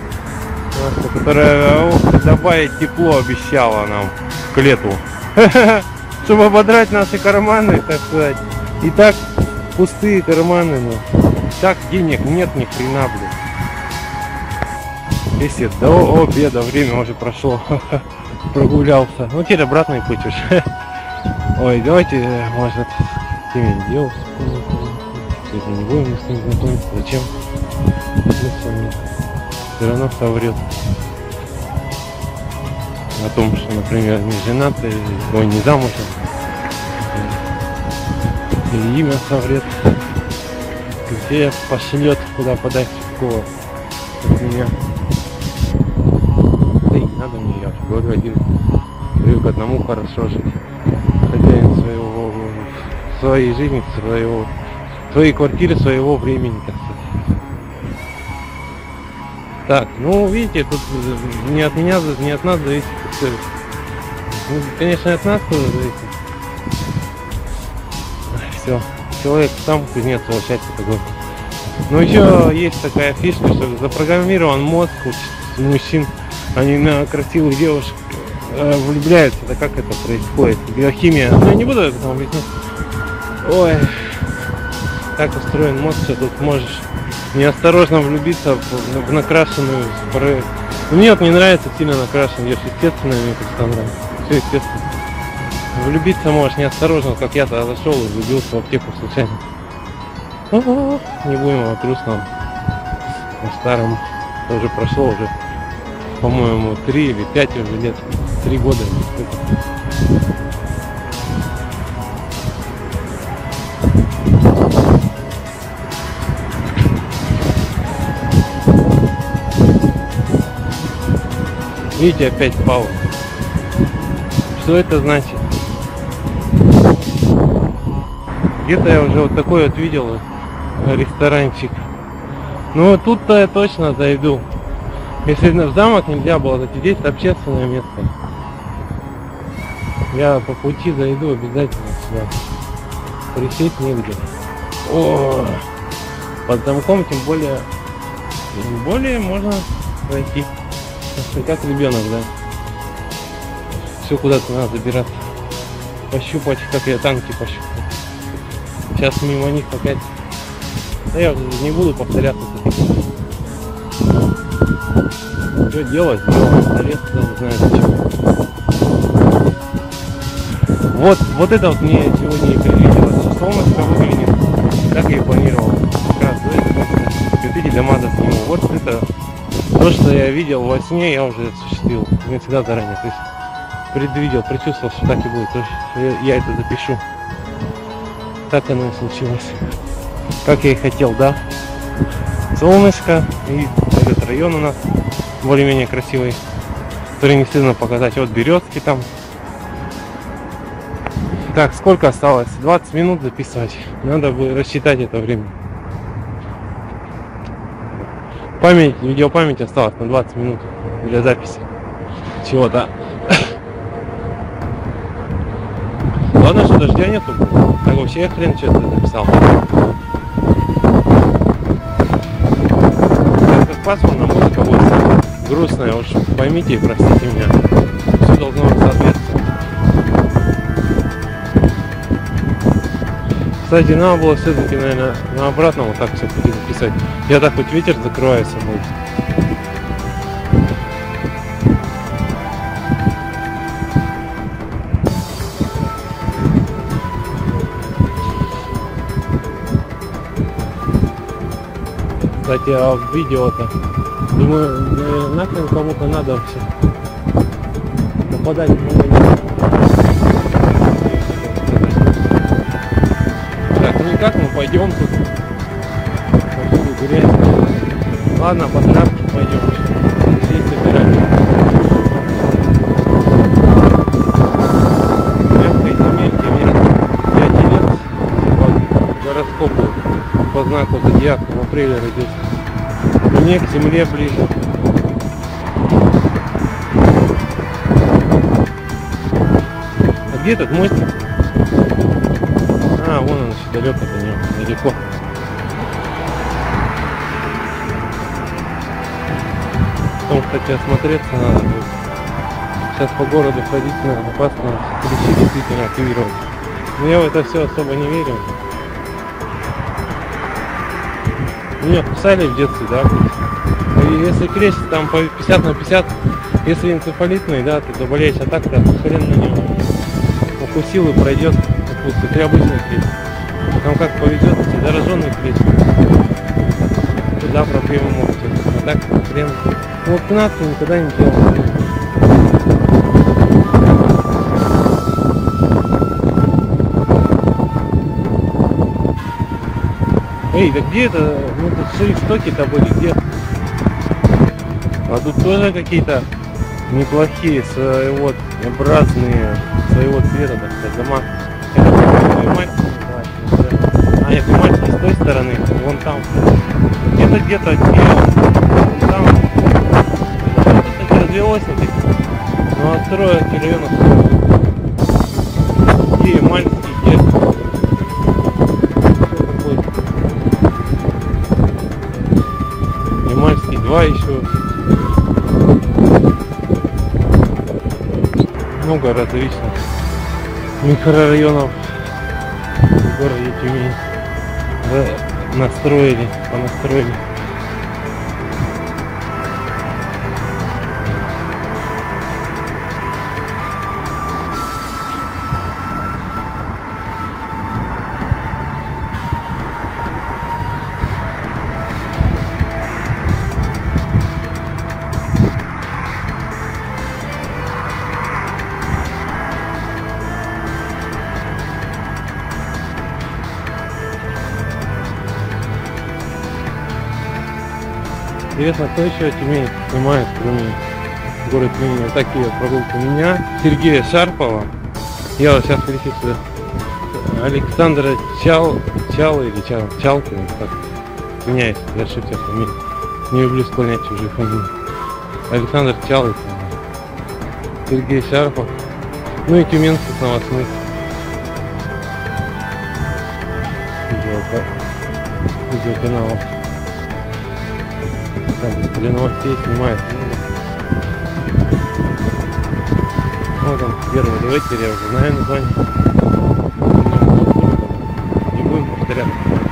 Которая добавить тепло обещала нам к лету. Чтобы ободрать наши карманы, так сказать. И так пустые карманы, ну. Так денег нет ни хрена, блин. Если до обеда время уже прошло. Прогулялся. Ну теперь обратный путь уже. Ой, давайте, может, Тюмень делать. Сегодня не будем с ним знакомиться. Зачем? Смысла нет. Все равно соврет. О том, что, например, не женатый, ой, не замужем. Или имя соврет. Где пошлет куда подать такого, как меня. Да и не надо мне, я уже говорю, один привык к одному хорошо жить. Хозяин своей жизни, своей квартиры, своего времени, так сказать. Так, ну видите, тут не от меня, не от нас зависит все. Ну, конечно, от нас тоже зависит. Все. Человек сам кузнец получается такой. Но еще есть такая фишка, что запрограммирован мозг у мужчин, они на красивых девушек влюбляются. Да как это происходит? Биохимия. Ну я не буду это объяснять. Ой, так устроен мозг, что тут можешь неосторожно влюбиться в накрашенную. Мне вот не нравится сильно накрашенную, естественно, мне как-то нравится. Все естественно. Влюбиться можешь неосторожно, как я тогда зашел и влюбился в аптеку случайно. Не будем о грустном, о старом. Это уже прошло уже, по-моему, 3 или 5 уже лет. 3 года. Видите, опять пауза. Что это значит? Где-то я уже вот такой вот видел ресторанчик. Ну тут-то я точно зайду. Если в замок нельзя было зайти, здесь общественное место. Я по пути зайду обязательно сюда. Присесть негде. О, под замком тем более можно пройти. Как ребенок, да? Все куда-то надо забираться. Пощупать, как я танки пощупаю. Сейчас мимо них опять. Да я не буду повторяться. Что делать? Залез, не знаю зачем. Вот это вот мне сегодня и привиделось. Солнышко выглядит, как я и планировал. Как раз вот эти дома засниму. Вот это то, что я видел во сне, я уже осуществил. Не всегда заранее. То есть предвидел, предчувствовал, что так и будет. То есть я это запишу. Так оно и случилось. Как я и хотел, да? Солнышко. И этот район у нас более-менее красивый. Который не стыдно показать. Вот березки там. Так, сколько осталось? 20 минут записывать. Надо бы рассчитать это время. Видеопамять осталось на 20 минут для записи чего-то. Ладно, что дождя нету. Так вообще я хрен что-то записал. Так как пасмурно, музыка будет грустная, уж поймите и простите меня. Все должно соответствовать. Кстати, надо было все-таки, наверное, на обратном вот так все-таки записать. Я так хоть ветер закрываю собой. Кстати, а в видео-то, думаю, наверное, нахрен кому-то надо вообще попадать в много. Так, ну и как мы пойдем тут? Гулять. Ладно, по травке пойдем. Здесь собираем. Мягкой земельки мне 5 лет по гороскопу, по знаку зодиака в апреле родился. Мне к земле ближе. А где этот мостик? А, вон он еще далеко до него, далеко. Потом, кстати, осмотреться надо будет. Сейчас по городу ходить надо, опасно, клещи действительно активировать. Но я в это все особо не верю. Меня кусали в детстве, да. И если клещ там по 50 на 50, если энцефалитный, да, ты заболеешь, а так-то хрен на него. Укусил и пройдет, это обычный клещ. Потом как повезет, если зараженный клещ, туда проблемы могут быть. А так хрен. Вакцинацию никогда не делал. Эй, да где это? Ну тут шерифстоки-то были, где? А тут тоже какие-то неплохие, своеобразные, своего цвета, так сказать, дома. Это Ямальский называется. А, нет, Ямальский с той стороны, вон там. Где-то там. Это, кстати, развелось вот их. Ну, от строя районов. Где Ямальский, где? Ямальский 2 еще. Много различных микрорайонов в городе Тюмень. Да, настроили, понастроили. Интересно, кто еще Тюмень снимает, кроме город Тюмень. Вот такие вот прогулки у меня. Сергея Шарпова. Я вот сейчас перечислю. Александра Чалкина. Так, извиняюсь, я ошибся фамилию. Не люблю склонять чужие фамилии. Александр Чалкин. Сергей Шарпов. Ну и тюменских новостных. Видеоканалов. Там для новостей снимает. Вот он, первый, давайте я уже знаю название. Не будем повторять.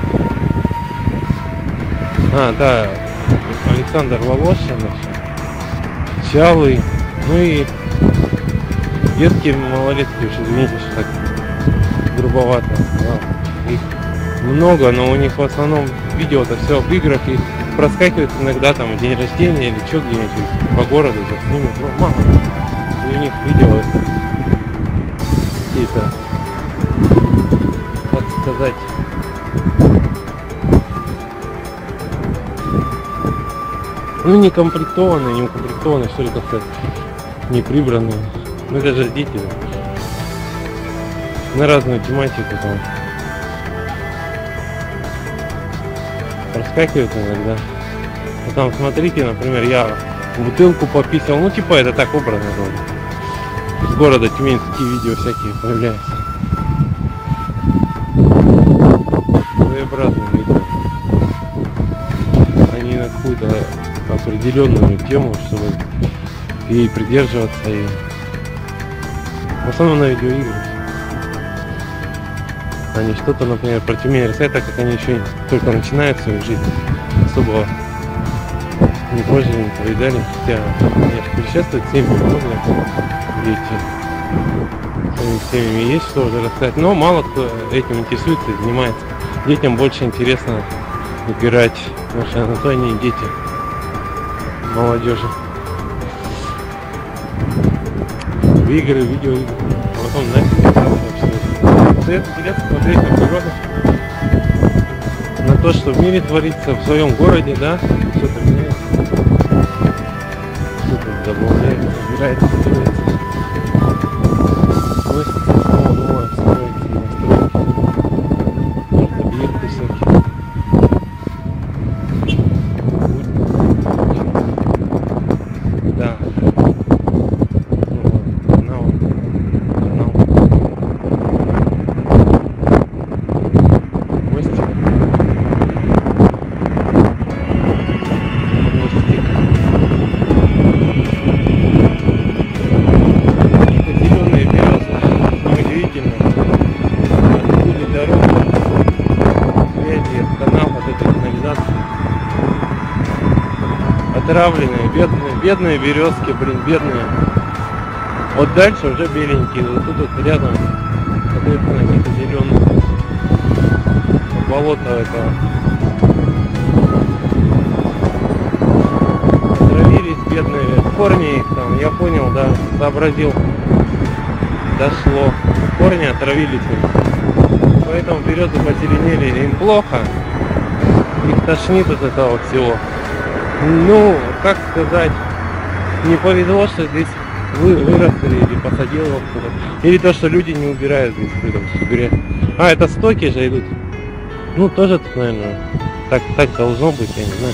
А, да, Александр Волошин, Чалый, ну и детки малолетки, уж извините, что так грубовато. Да. Их много, но у них в основном видео-то все об играх и проскакивает иногда там день рождения или что где-нибудь по городу заснимут. Ну, мало. И у них видео какие-то, так сказать, ну не комплектованные, не укомплектованные, что ли, как сказать, не прибранные. Ну это же дети, да. На разную тематику там. Проскакивают иногда. А там смотрите, например, я бутылку пописал, ну типа это так образно вроде. Из города Тюмень такие видео всякие появляются. Своеобразные видео. Они на какую-то определенную тему, чтобы ей придерживаться, и в основном на видеоигры. Они что-то, например, про Тюмень рассказывают, так как они еще только начинают свою жизнь, особо не позже не повидали, хотя конечно, путешествовать всеми удобно, дети, своими семьями есть что уже рассказать, но мало кто этим интересуется и занимается. Детям больше интересно играть, потому что на то они и дети, молодежи. В игры, видеоигры, а потом нафиг все. Интересно смотреть на природу, на то, что в мире творится, в своем городе, да, что-то меняется, что-то добавляется, убирается, делается. Сносится, снова новое строится, настройки, может, объекты всякие. затравленные, бедные березки, блин, бедные. Вот дальше уже беленькие, вот тут вот рядом, соответственно, какие-то зеленые. Болото это. Отравились бедные, корни их там, я понял, да, сообразил. Дошло. Корни отравились. Поэтому березы позеленели, им плохо. Их тошнит от этого всего. Ну, как сказать, не повезло, что здесь выросли или посадил его кто-то. Или то, что люди не убирают здесь кто-то. А, это стоки же идут. Ну, тоже тут, наверное, так должно быть, я не знаю.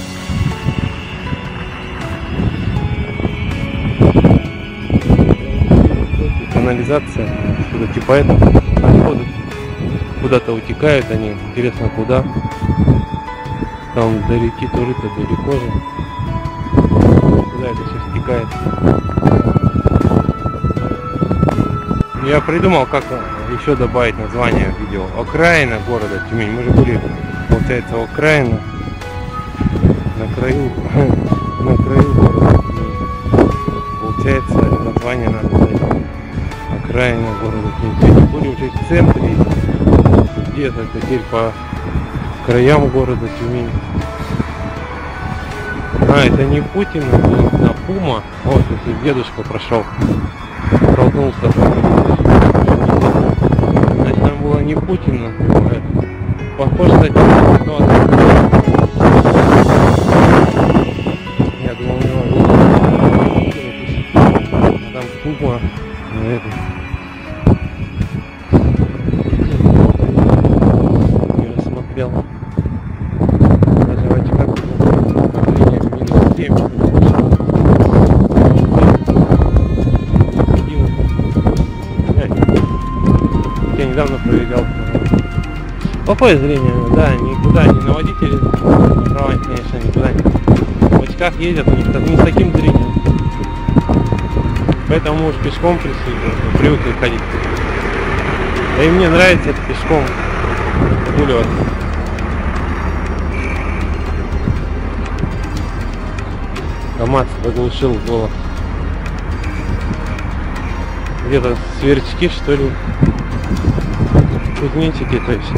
Канализация, что-то типа этого. Отходы куда-то утекают они, интересно куда. Там до реки Туры-то далеко же. Куда это все стекает. Я придумал, как еще добавить название видео. Окраина города Тюмень. Мы же были, получается, окраина на краю города Тюмень. Получается, название надо дать. Окраина города Тюмень. Сегодня были уже в центре, где-то теперь по краям города Тюмень. А, это не Путин, это Пума. Вот, если дедушка прошел, столкнулся. Значит, там было не Путин, похоже, кстати, на ситуацию. Я думал, у него есть. Там Пума. Не рассмотрел. Давайте как минус 7. Я недавно проверял. Плохое зрение, да, никуда не на водителе. Права, конечно, никуда не. В очках ездят, у них не с таким зрением. Поэтому уж пешком привыкли ходить. Да и мне нравится это пешком прогуливаться. КамАЗ заглушил голос. Где-то сверчки, что ли, кузнечики, то есть.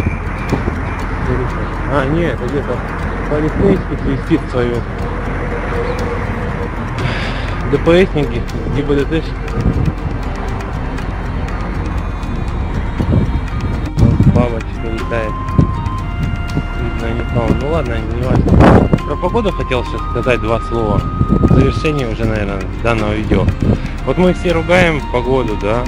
А, нет, это где-то полицейский свистит свою. ДПСники, ГИБДДшники. Бабочка летает. Видно, не пал. Ну ладно, не важно. Про погоду хотел сейчас сказать два слова. В завершении уже, наверное, данного видео. Вот мы все ругаем погоду, да.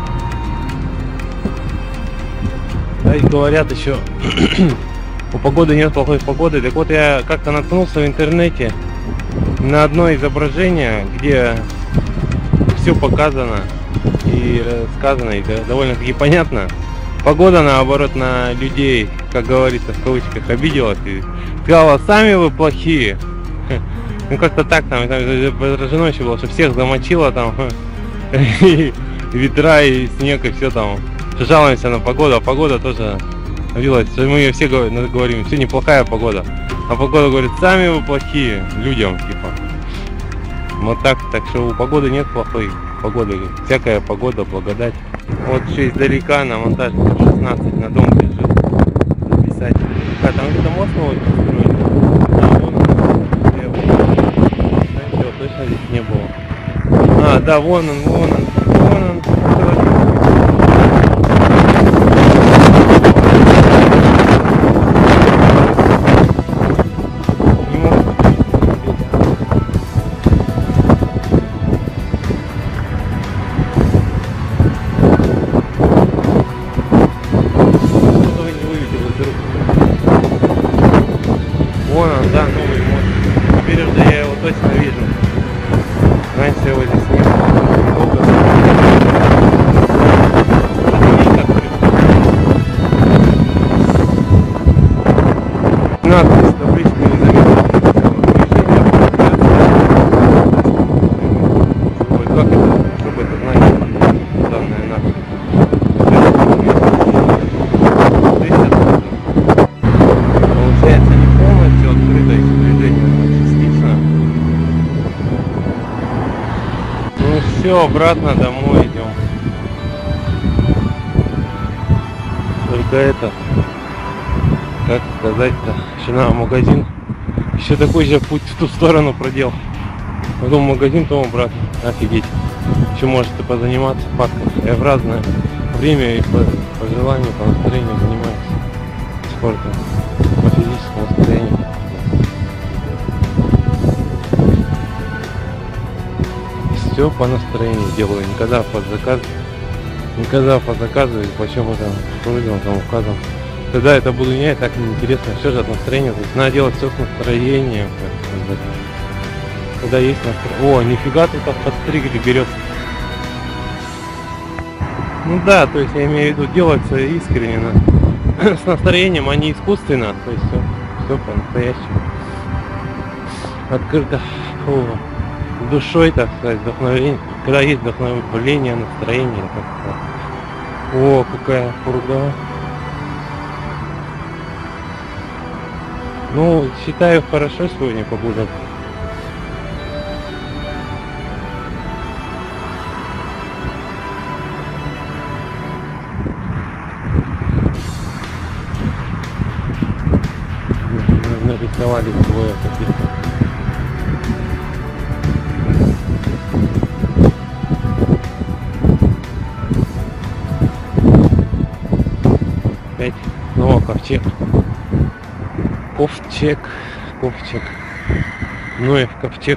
Да, и говорят еще, у погоды нет плохой погоды. Так вот, я как-то наткнулся в интернете на одно изображение, где все показано и рассказано, и довольно-таки понятно. Погода, наоборот, на людей, как говорится, в кавычках, обиделась и сказала: сами вы плохие. Ну как-то так там изображено еще было, что всех замочило там, и ветра, и снег, и все там. Жалуемся на погоду, а погода тоже обиделась. Мы ее все говорим, все неплохая погода. А погода говорит: сами вы плохие, людям, типа. Вот так что у погоды нет плохой погоды. Всякая погода, благодать. Вот еще издалека на монтаже 16 на дом бежит записать. А там где-то мост новый построили. А, вон он. Знаете, вот точно здесь не было. А, да, вон он. Вон он, да, новый мост. Теперь уже я его точно вижу. Раньше его здесь не было. Долго. Надпись табличку не заметил. Ой, как это? Чтобы это знать данная надпись. Получается, не полностью открыто, если движение частично. Все, обратно домой идем. Только это, как сказать-то, еще надо магазин. Еще такой же путь в ту сторону проделал. Потом в магазин, потом обратно. Офигеть. Еще можете позаниматься парком. Я в разное время и по желанию, по настроению занимаюсь спортом. По физическому состоянию. Все по настроению делаю. Никогда под заказ. Никогда по заказу или по чему там просьбам, там указам. Тогда это буду менять, так неинтересно. Все же от настроения. То есть надо делать все с настроением. Когда есть настроение. О, нифига тут подстригли берет. Ну да, то есть я имею в виду делается искренне, с настроением, а не искусственно. То есть все по-настоящему. Открыто. Душой, так сказать, вдохновение. Когда есть вдохновление, настроение, как-то. О, какая пурга. Ну, считаю, хорошо сегодня погода. Нарисовали двое каких-то. Опять снова ковчег. Ковчег. Ноев ковчег.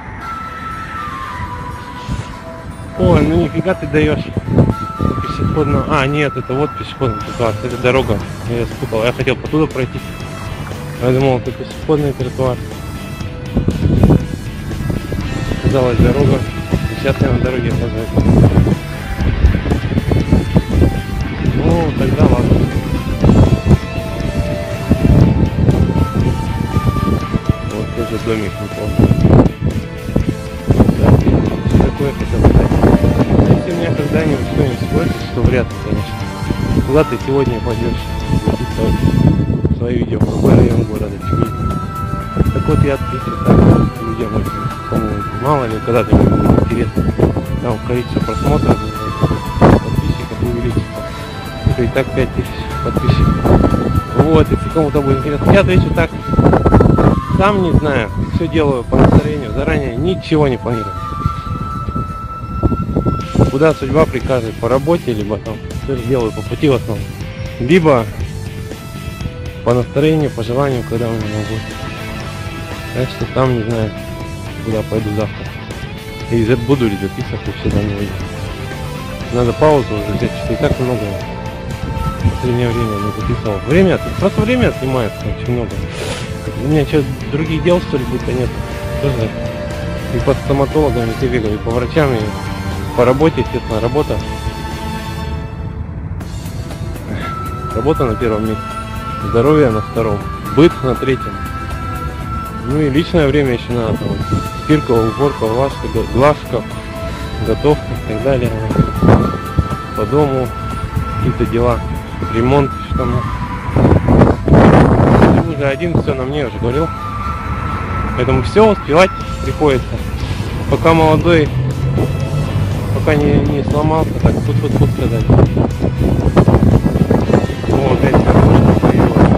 Ой, ну нифига ты даешь. Пешеходного. А, нет, это вот пешеходный тротуар. Это дорога. Я спутал. Я хотел по туда пройти. Я думал, это пешеходный тротуар. Казалось, дорога. Сейчас я на дороге оказываюсь. Ну, тогда ладно. Вот тоже домик, не помню. Да, что такое хотел сказать. Если меня когда-нибудь кто-нибудь спросит, что вряд ли, конечно. Куда ты сегодня пойдешь записывать свои видео, в какой район города Тюмень? Так вот я ответил так людям, кому мало ли, когда-то мне будет интересно. Там количество просмотров, подписчиков увеличится. Это и так 5000 подписчиков. Вот, если кому-то будет интересно. Я отвечу так. Сам не знаю. Все делаю по настроению. Заранее ничего не планирую. Куда судьба прикажет, по работе, либо там все делаю по пути в основном. Либо по настроению, по желанию, когда у меня могу. Так что там не знаю, куда пойду завтра. И буду ли записывать, вообще там не выйду. Надо паузу уже взять, что и так много. В последнее время не записывал. Просто время отнимает очень много. У меня что, других дел, что ли, будто нет. Тоже и по стоматологам, и бегаю, и по врачам, и по работе, естественно, работа. Работа на первом месте. Здоровье на втором. Быт на третьем. Ну и личное время еще надо. Там, стирка, уборка, глажка, готовка и так далее. По дому какие-то дела. Ремонт, что там. Уже один, все на мне уже говорил. Поэтому все успевать приходится. Пока молодой, пока не сломался, так тут сказать. О, опять картошка появилась.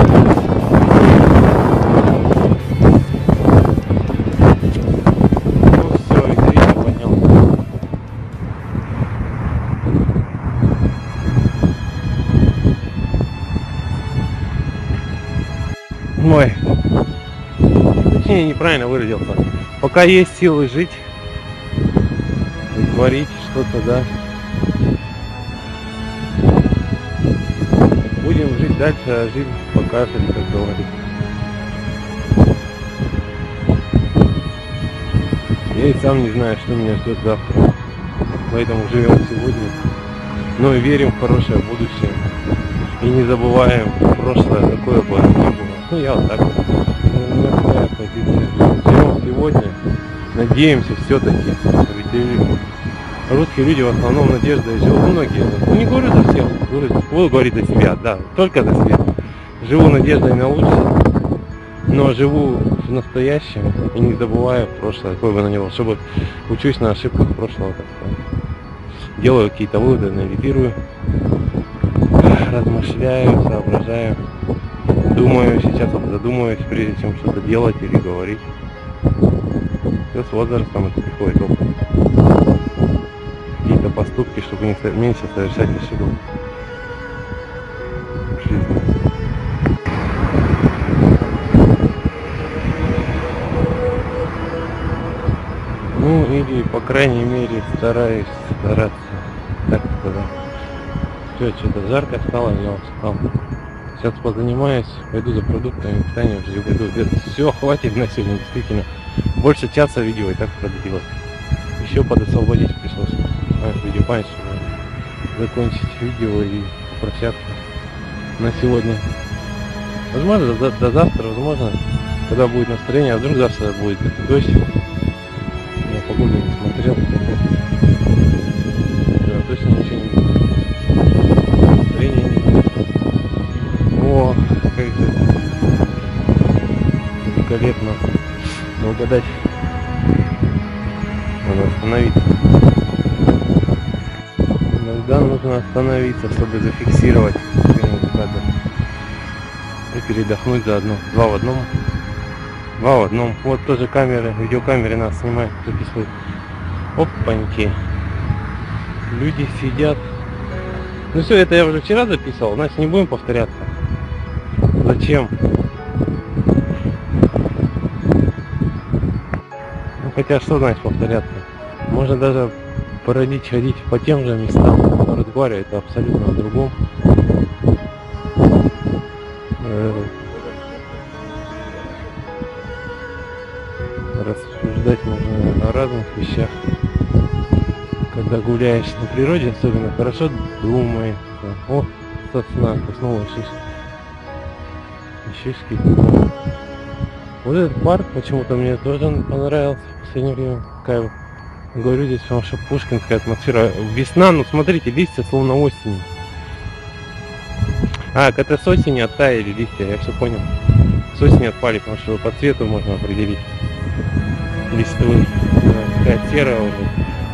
Ну все, видите, поднял. Ой, точнее, неправильно выразился. Пока есть силы жить и творить что-то, да. Будем жить дальше, а жизнь покажет, как говорится. Я и сам не знаю, что меня ждет завтра. Поэтому живем сегодня. Но и верим в хорошее будущее. И не забываем прошлое, какое бы оно ни было. Ну я вот так вот. У меня такая позиция. Живем сегодня. Надеемся все-таки. Русские люди в основном надеждой живут. Многие. Ну не говорю за всех. Буду говорить за себя, да. Только за себя. Живу надеждой на лучшее. Но живу в настоящем и не забываю прошлое, какое бы оно ни было, чтобы учусь на ошибках прошлого, так сказать. Делаю какие-то выводы, анализирую, размышляю, соображаю, думаю, сейчас вот задумываюсь, прежде чем что-то делать или говорить. Все с возрастом это приходит опыт. Какие-то поступки, чтобы меньше совершать ошибок в жизни. Ну или по крайней мере стараться, так сказать. Все, что-то жарко стало, я устал. Сейчас позанимаюсь, пойду за продуктами питания, уже приду в обед. Все, хватит на сегодня, действительно. Больше часа видео и так продлилось. Еще подосвободить пришлось. Видеопамять, чтобы закончить видео и попрощаться на сегодня. Возможно, до завтра, возможно, когда будет настроение, а вдруг завтра будет дождь. Я погоду не смотрел. Да, точно ничего не будет. Настроение не будет. О, как же великолепно. Но угадать. Надо остановиться. Иногда нужно остановиться, чтобы зафиксировать кадр. И передохнуть заодно. Два в одном. Вот тоже камеры, видеокамеры нас снимают, записывают. Опаньки. Люди сидят. Ну все, это я уже вчера записывал, значит не будем повторяться. Зачем? Ну, хотя что значит повторяться? Можно даже породить, ходить по тем же местам, но разговаривать абсолютно о другом. Рассуждать можно о разных вещах. Когда гуляешь на природе, особенно хорошо думается. О, сосновая шишка. Шишки. Вот этот парк почему-то мне тоже понравился в последнее время. Такая, говорю, здесь потому что пушкинская атмосфера. Весна, ну смотрите, листья словно осень. А, это с осени оттаяли листья, я все понял. С осени отпали, потому что по цвету можно определить листвы. Такая серая уже.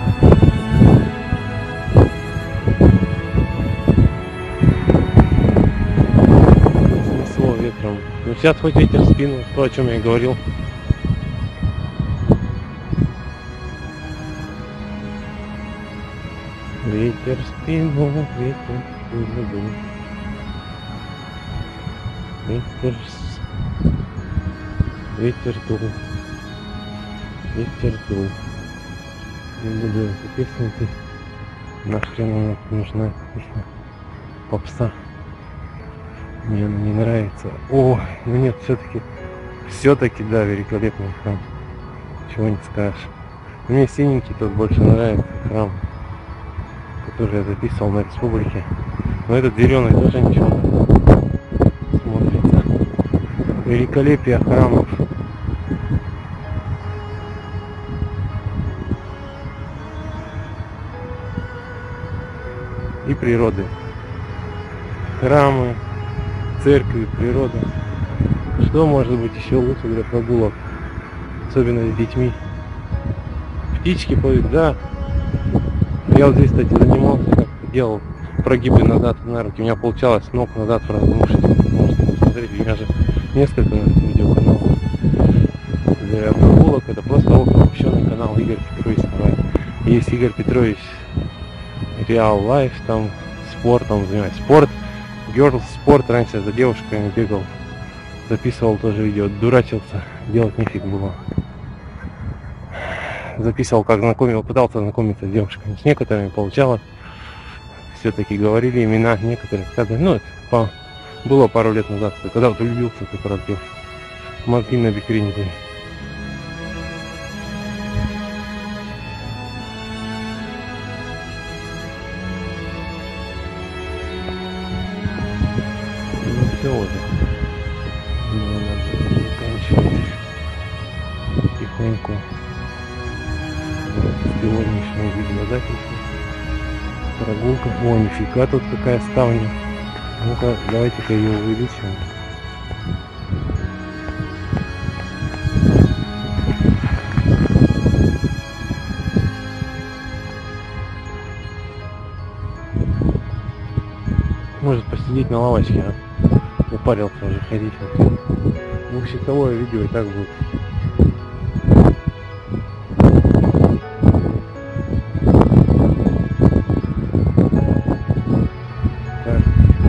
Снесло ветром. Ну сейчас хоть ветер в спину, то, о чем я и говорил. Ветер в спину, ветер в спину. Ветер дул. Ветер дул. Не буду эту песню петь. Нахрен она нужна песня. Попса. Мне она не нравится. О, ну нет, все-таки, да, великолепный храм. Чего не скажешь. Мне синенький тот больше нравится храм, который я записывал на республике. Но этот зеленый тоже ничего. Смотрится. Великолепие храмов. И природы. Храмы, церкви, природа. Что может быть еще лучше для прогулок? Особенно с детьми. Птички поют, да. Я вот здесь, кстати, занимался, как делал прогибы назад на руки. У меня получалось ног назад прогнувшись. Можете посмотреть, у меня же несколько видеоканалов. Для прогулок это просто обобщенный канал Игорь Петрович. Есть Игорь Петрович Real Life, там спортом занимается. Спорт, Girls спорт, раньше за девушками бегал. Записывал тоже видео, дурачился, делать нефиг было. Записывал, как пытался знакомиться с девушками. С некоторыми получалось. Все-таки говорили имена некоторых. Ну, это было пару лет назад, когда вот влюбился как раз девушка. Мозги на бикрень были. Ну все уже. Надо заканчивать тихоньку. Сегодняшнюю видеозапись. Прогулка. О, нифига, тут какая ставня. Ну-ка, давайте-ка ее увеличим. Может посидеть на лавочке, а? Упарился уже ходить. Двухчасовое видео и так будет. Так.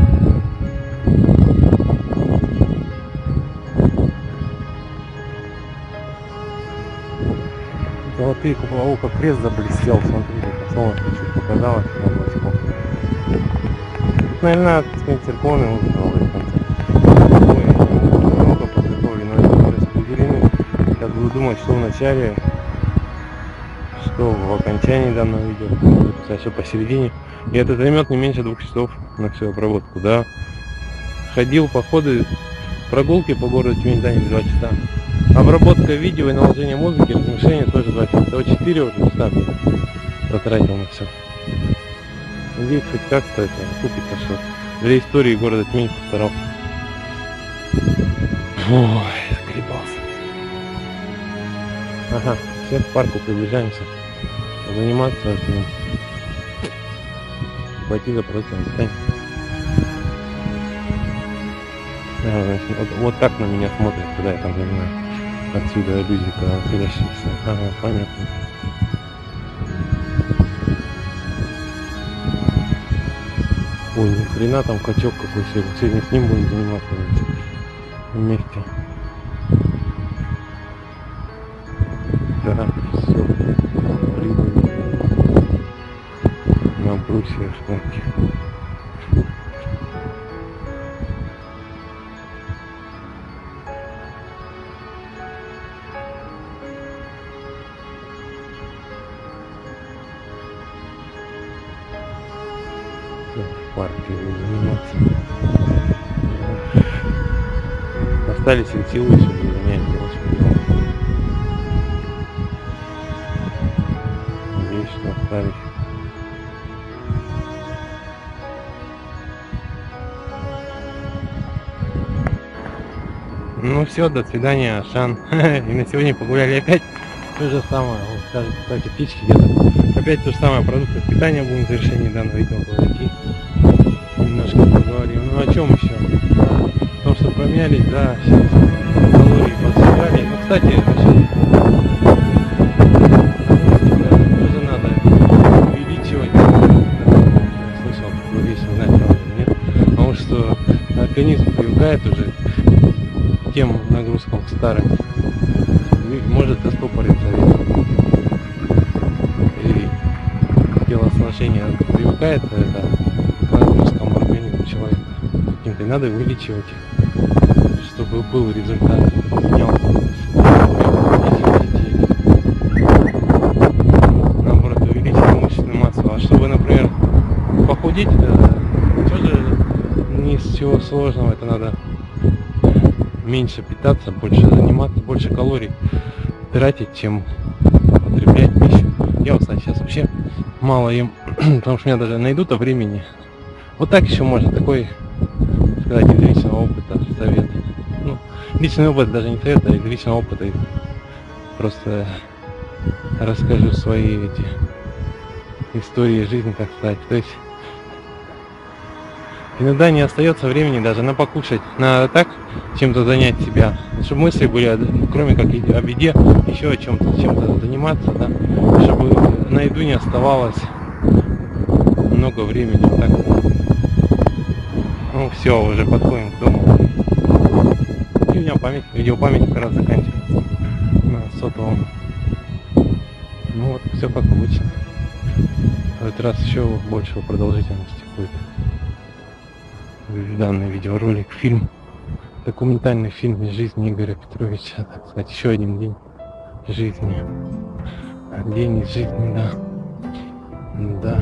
Золотые купола, о, как крест заблестел, смотрите, как солнце чуть показалось на облачков. Наверное, так сказать, церковный ужин в конце. Ой, много подготовлены, но распределены. Сейчас буду думать, что в начале, что в окончании данного видео, буду писать, что посередине. И это займет не меньше 2 часов на всю обработку, да. Ходил походы, прогулки по городу Тюмень заняли 2 часа. Обработка видео и наложение музыки, размещение тоже 2 часа. Всего 4 уже часа потратил на все. Надеюсь, хоть как-то это купится, что для истории города Тюмень постарался. Ой, заколебался. Ага, все к парку приближаемся. Заниматься этим. Пойти за продуктами питания. Вот так на меня смотрят, когда я там занимаюсь. Отсюда люди, когда находящиеся. Ага, понятно. Ой, ни хрена там качок какой сегодня. Сегодня с ним будем заниматься вместе. Да, все. Прибыли. На брусья шконки. В парке буду заниматься. Остались силы еще занять. Надеюсь, что остались. Ну все, до свидания, Ашан. И на сегодня погуляли опять. То же самое. Вот, скажем, кстати, птички где-то. Опять то же самое, продукты питания будем в завершении данного видео говорить. Немножко поговорим. Ну о чем еще? О том, что промялись, да, сейчас калории подсчитали. Ну, кстати, насчет тоже надо увеличивать. Слышал такую вещь, не знаю, правда или нет. Потому что организм привыкает уже к тем нагрузкам старым. Может застопориться вес. И телосношение привыкает это к нагрузкам организма человека. Каким-то надо увеличивать, чтобы был результат. Наоборот, увеличить мышечную массу. А чтобы, например, похудеть, тоже не из чего сложного. Это надо меньше питаться, больше заниматься, больше калорий тратить, чем потреблять пищу. Я вот, кстати, сейчас вообще мало ем, потому что у меня даже найду-то времени. Вот так еще можно, такой, сказать, из личного опыта совет. Ну, личный опыт даже не совет, а из личного опыта. Просто расскажу свои эти истории жизни, так сказать. То есть иногда не остается времени даже на покушать, на так чем-то занять себя, чтобы мысли были, кроме как о еде, еще о чем-то заниматься, да, чтобы на еду не оставалось много времени. Так. Ну все, уже подходим к дому. И у меня видеопамять как раз заканчивается на 100-м. Ну вот, все как обычно. В этот раз еще большего продолжительности будет данный видеоролик, фильм, документальный фильм из жизни Игоря Петровича, так сказать, еще один день жизни. День из жизни, да. Да.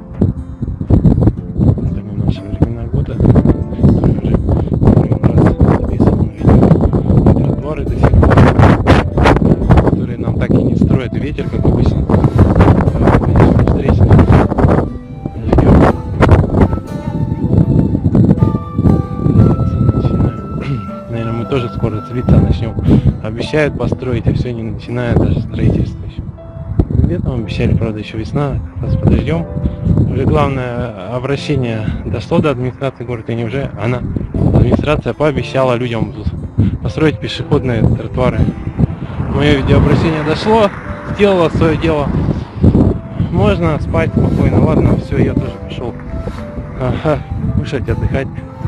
Это не наши времена года, которые уже миллион раз записаны на видео. И тротуары до сих пор, которые нам так и не строят. Ветер, как обычно, конечно, встречный. Тоже скоро цвета начнем. Обещают построить, а все не начинают даже строительство еще. Летом обещали, правда, еще весна, как раз подождем. уже главное обращение дошло до администрации города Тюмени, администрация пообещала людям построить пешеходные тротуары. Мое видеообращение дошло, сделало свое дело. Можно спать спокойно. Ладно, все, я тоже пошел кушать, отдыхать.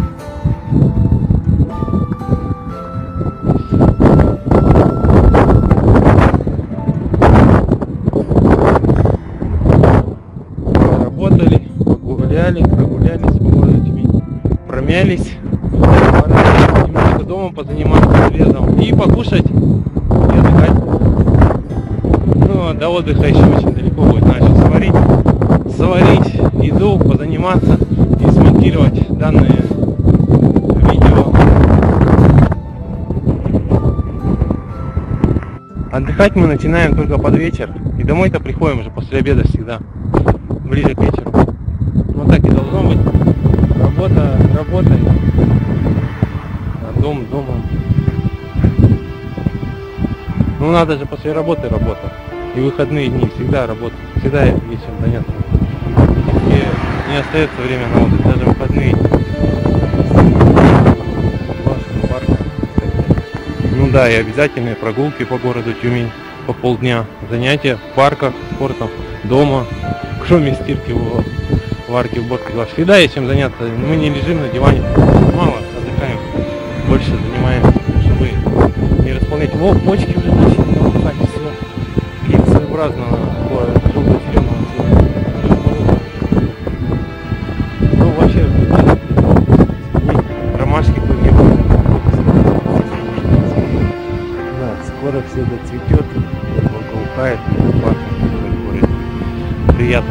Работали, прогулялись по городу Тюмень, промялись, пора немножко дома позаниматься летом и покушать и отдыхать. Ну, до отдыха еще очень далеко будет. Начал сварить еду, позаниматься и смонтировать данное видео. Отдыхать мы начинаем только под вечер, и домой-то приходим уже после обеда всегда, ближе к вечеру. Вот так и должно быть. Работа работой, а дом домом. Ну надо же после работы работать. И выходные дни всегда работать, всегда есть чем заняться. И не остается время на отдых, даже выходные дни. Классный парк. Ну да, и обязательные прогулки по городу Тюмень по полдня. Занятия в парках, спортом, дома, кроме стирки варки, уборки глаз. Всегда есть чем заняться. Мы не лежим на диване, мало отдыхаем, больше занимаемся, чтобы не располнять. Почки уже начали набухать, все. Гель своеобразного, такое желто-зеленого цвета. Ну вообще, ромашки не было. Да, скоро все зацветет, благоухает, пахнет. Приятно.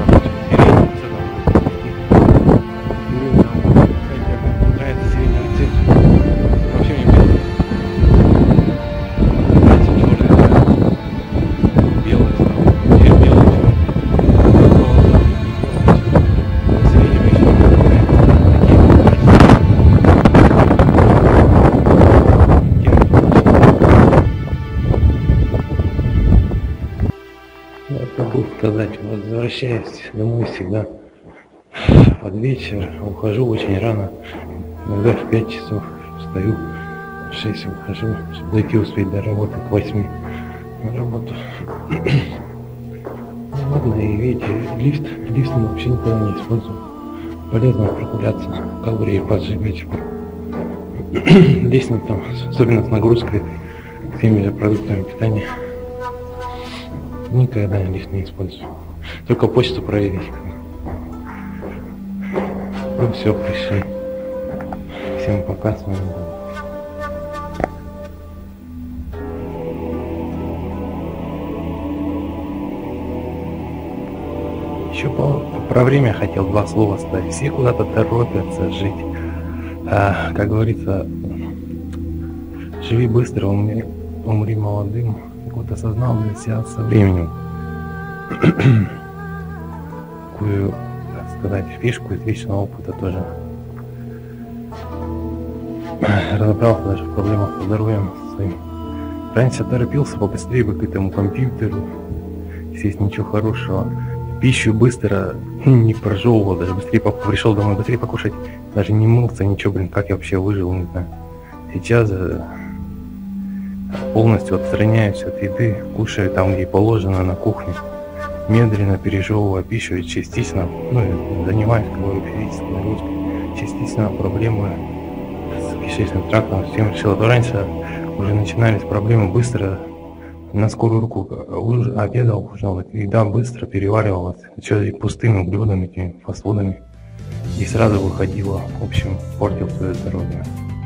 Могу сказать, возвращаюсь домой всегда под вечер, ухожу очень рано, иногда в 5 часов встаю, в 6 ухожу, чтобы дойти успеть до работы к 8 на работу. Ладно, и видите, лифт мы вообще никогда не используем. Полезно прогуляться, калории поджигать. Лестница, особенно с нагрузкой, с теми же продуктами питания. Никогда лифт не использую. Только почту проверить. Ну все, пришли. Всем пока, с вами был. Еще про время хотел 2 слова сказать. Все куда-то торопятся жить. Как говорится, живи быстро, умри молодым. Вот осознал для себя со временем такую, так сказать, фишку из личного опыта тоже. Разобрался даже в проблемах со здоровьем своим. Раньше торопился побыстрее бы к этому компьютеру, съесть ничего хорошего. Пищу быстро не прожевывал, даже быстрее пришел домой, быстрее покушать. Даже не мылся, ничего, как я вообще выжил, не знаю. Сейчас полностью отстраняюсь от еды, кушаю там, где положено, на кухне, медленно пережевывая пищу и частично, занимаюсь физической нагрузкой, частично проблемы с кишечным трактом, с тем решил. А то раньше уже начинались проблемы быстро, на скорую руку обедал, ужинал, еда быстро переваривалась, еще и пустыми блюдами, этими фастфудами, и сразу выходила, в общем, портил свое здоровье.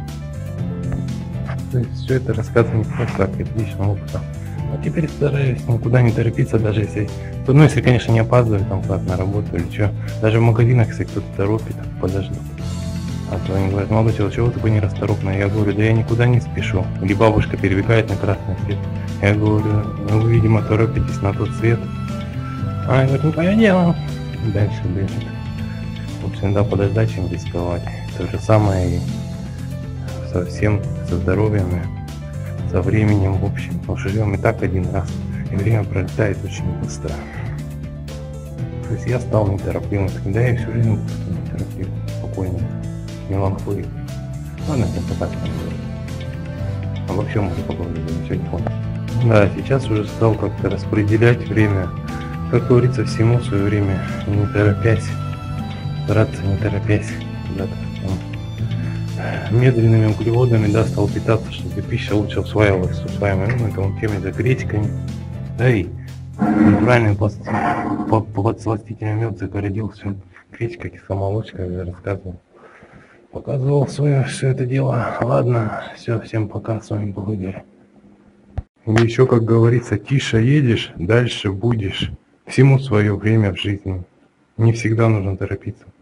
То есть все это рассказано не просто как из личного опыта. А теперь стараюсь никуда не торопиться, даже если, если, конечно, не опаздываю там как на работу или что. Даже в магазинах, если кто-то торопит, подожду. А то они говорят, молодой человек, чего ты бы не расторопно? Я говорю, да я никуда не спешу. Или бабушка перебегает на красный свет. Я говорю, ну вы, видимо, торопитесь на тот свет. А я говорю, ну твое дело. Дальше бежит. В общем, да, подождать, чем рисковать. То же самое и совсем со здоровьем, со временем, в общем. Мы живем и так один раз, и время пролетает очень быстро. То есть я стал неторопливым, да я всю жизнь просто неторопливый, спокойный, меланхолик. Ладно, это так. А вообще можно поговорить, ничего не хватит. Да, сейчас уже стал как-то распределять время, как говорится, всему свое время, не торопясь, стараться не торопясь, куда-то медленными углеводами, да, стал питаться, чтобы пища лучше усваивалась, с усваиваемыми грамотами, гречками, да, и натуральным подсластителем мед загородил все, гречка, кисломолочка, я рассказывал. Показывал свое все это дело. Ладно, все, всем пока, с вами был Игорь. И еще, как говорится, тише едешь, дальше будешь. Всему свое время в жизни. Не всегда нужно торопиться.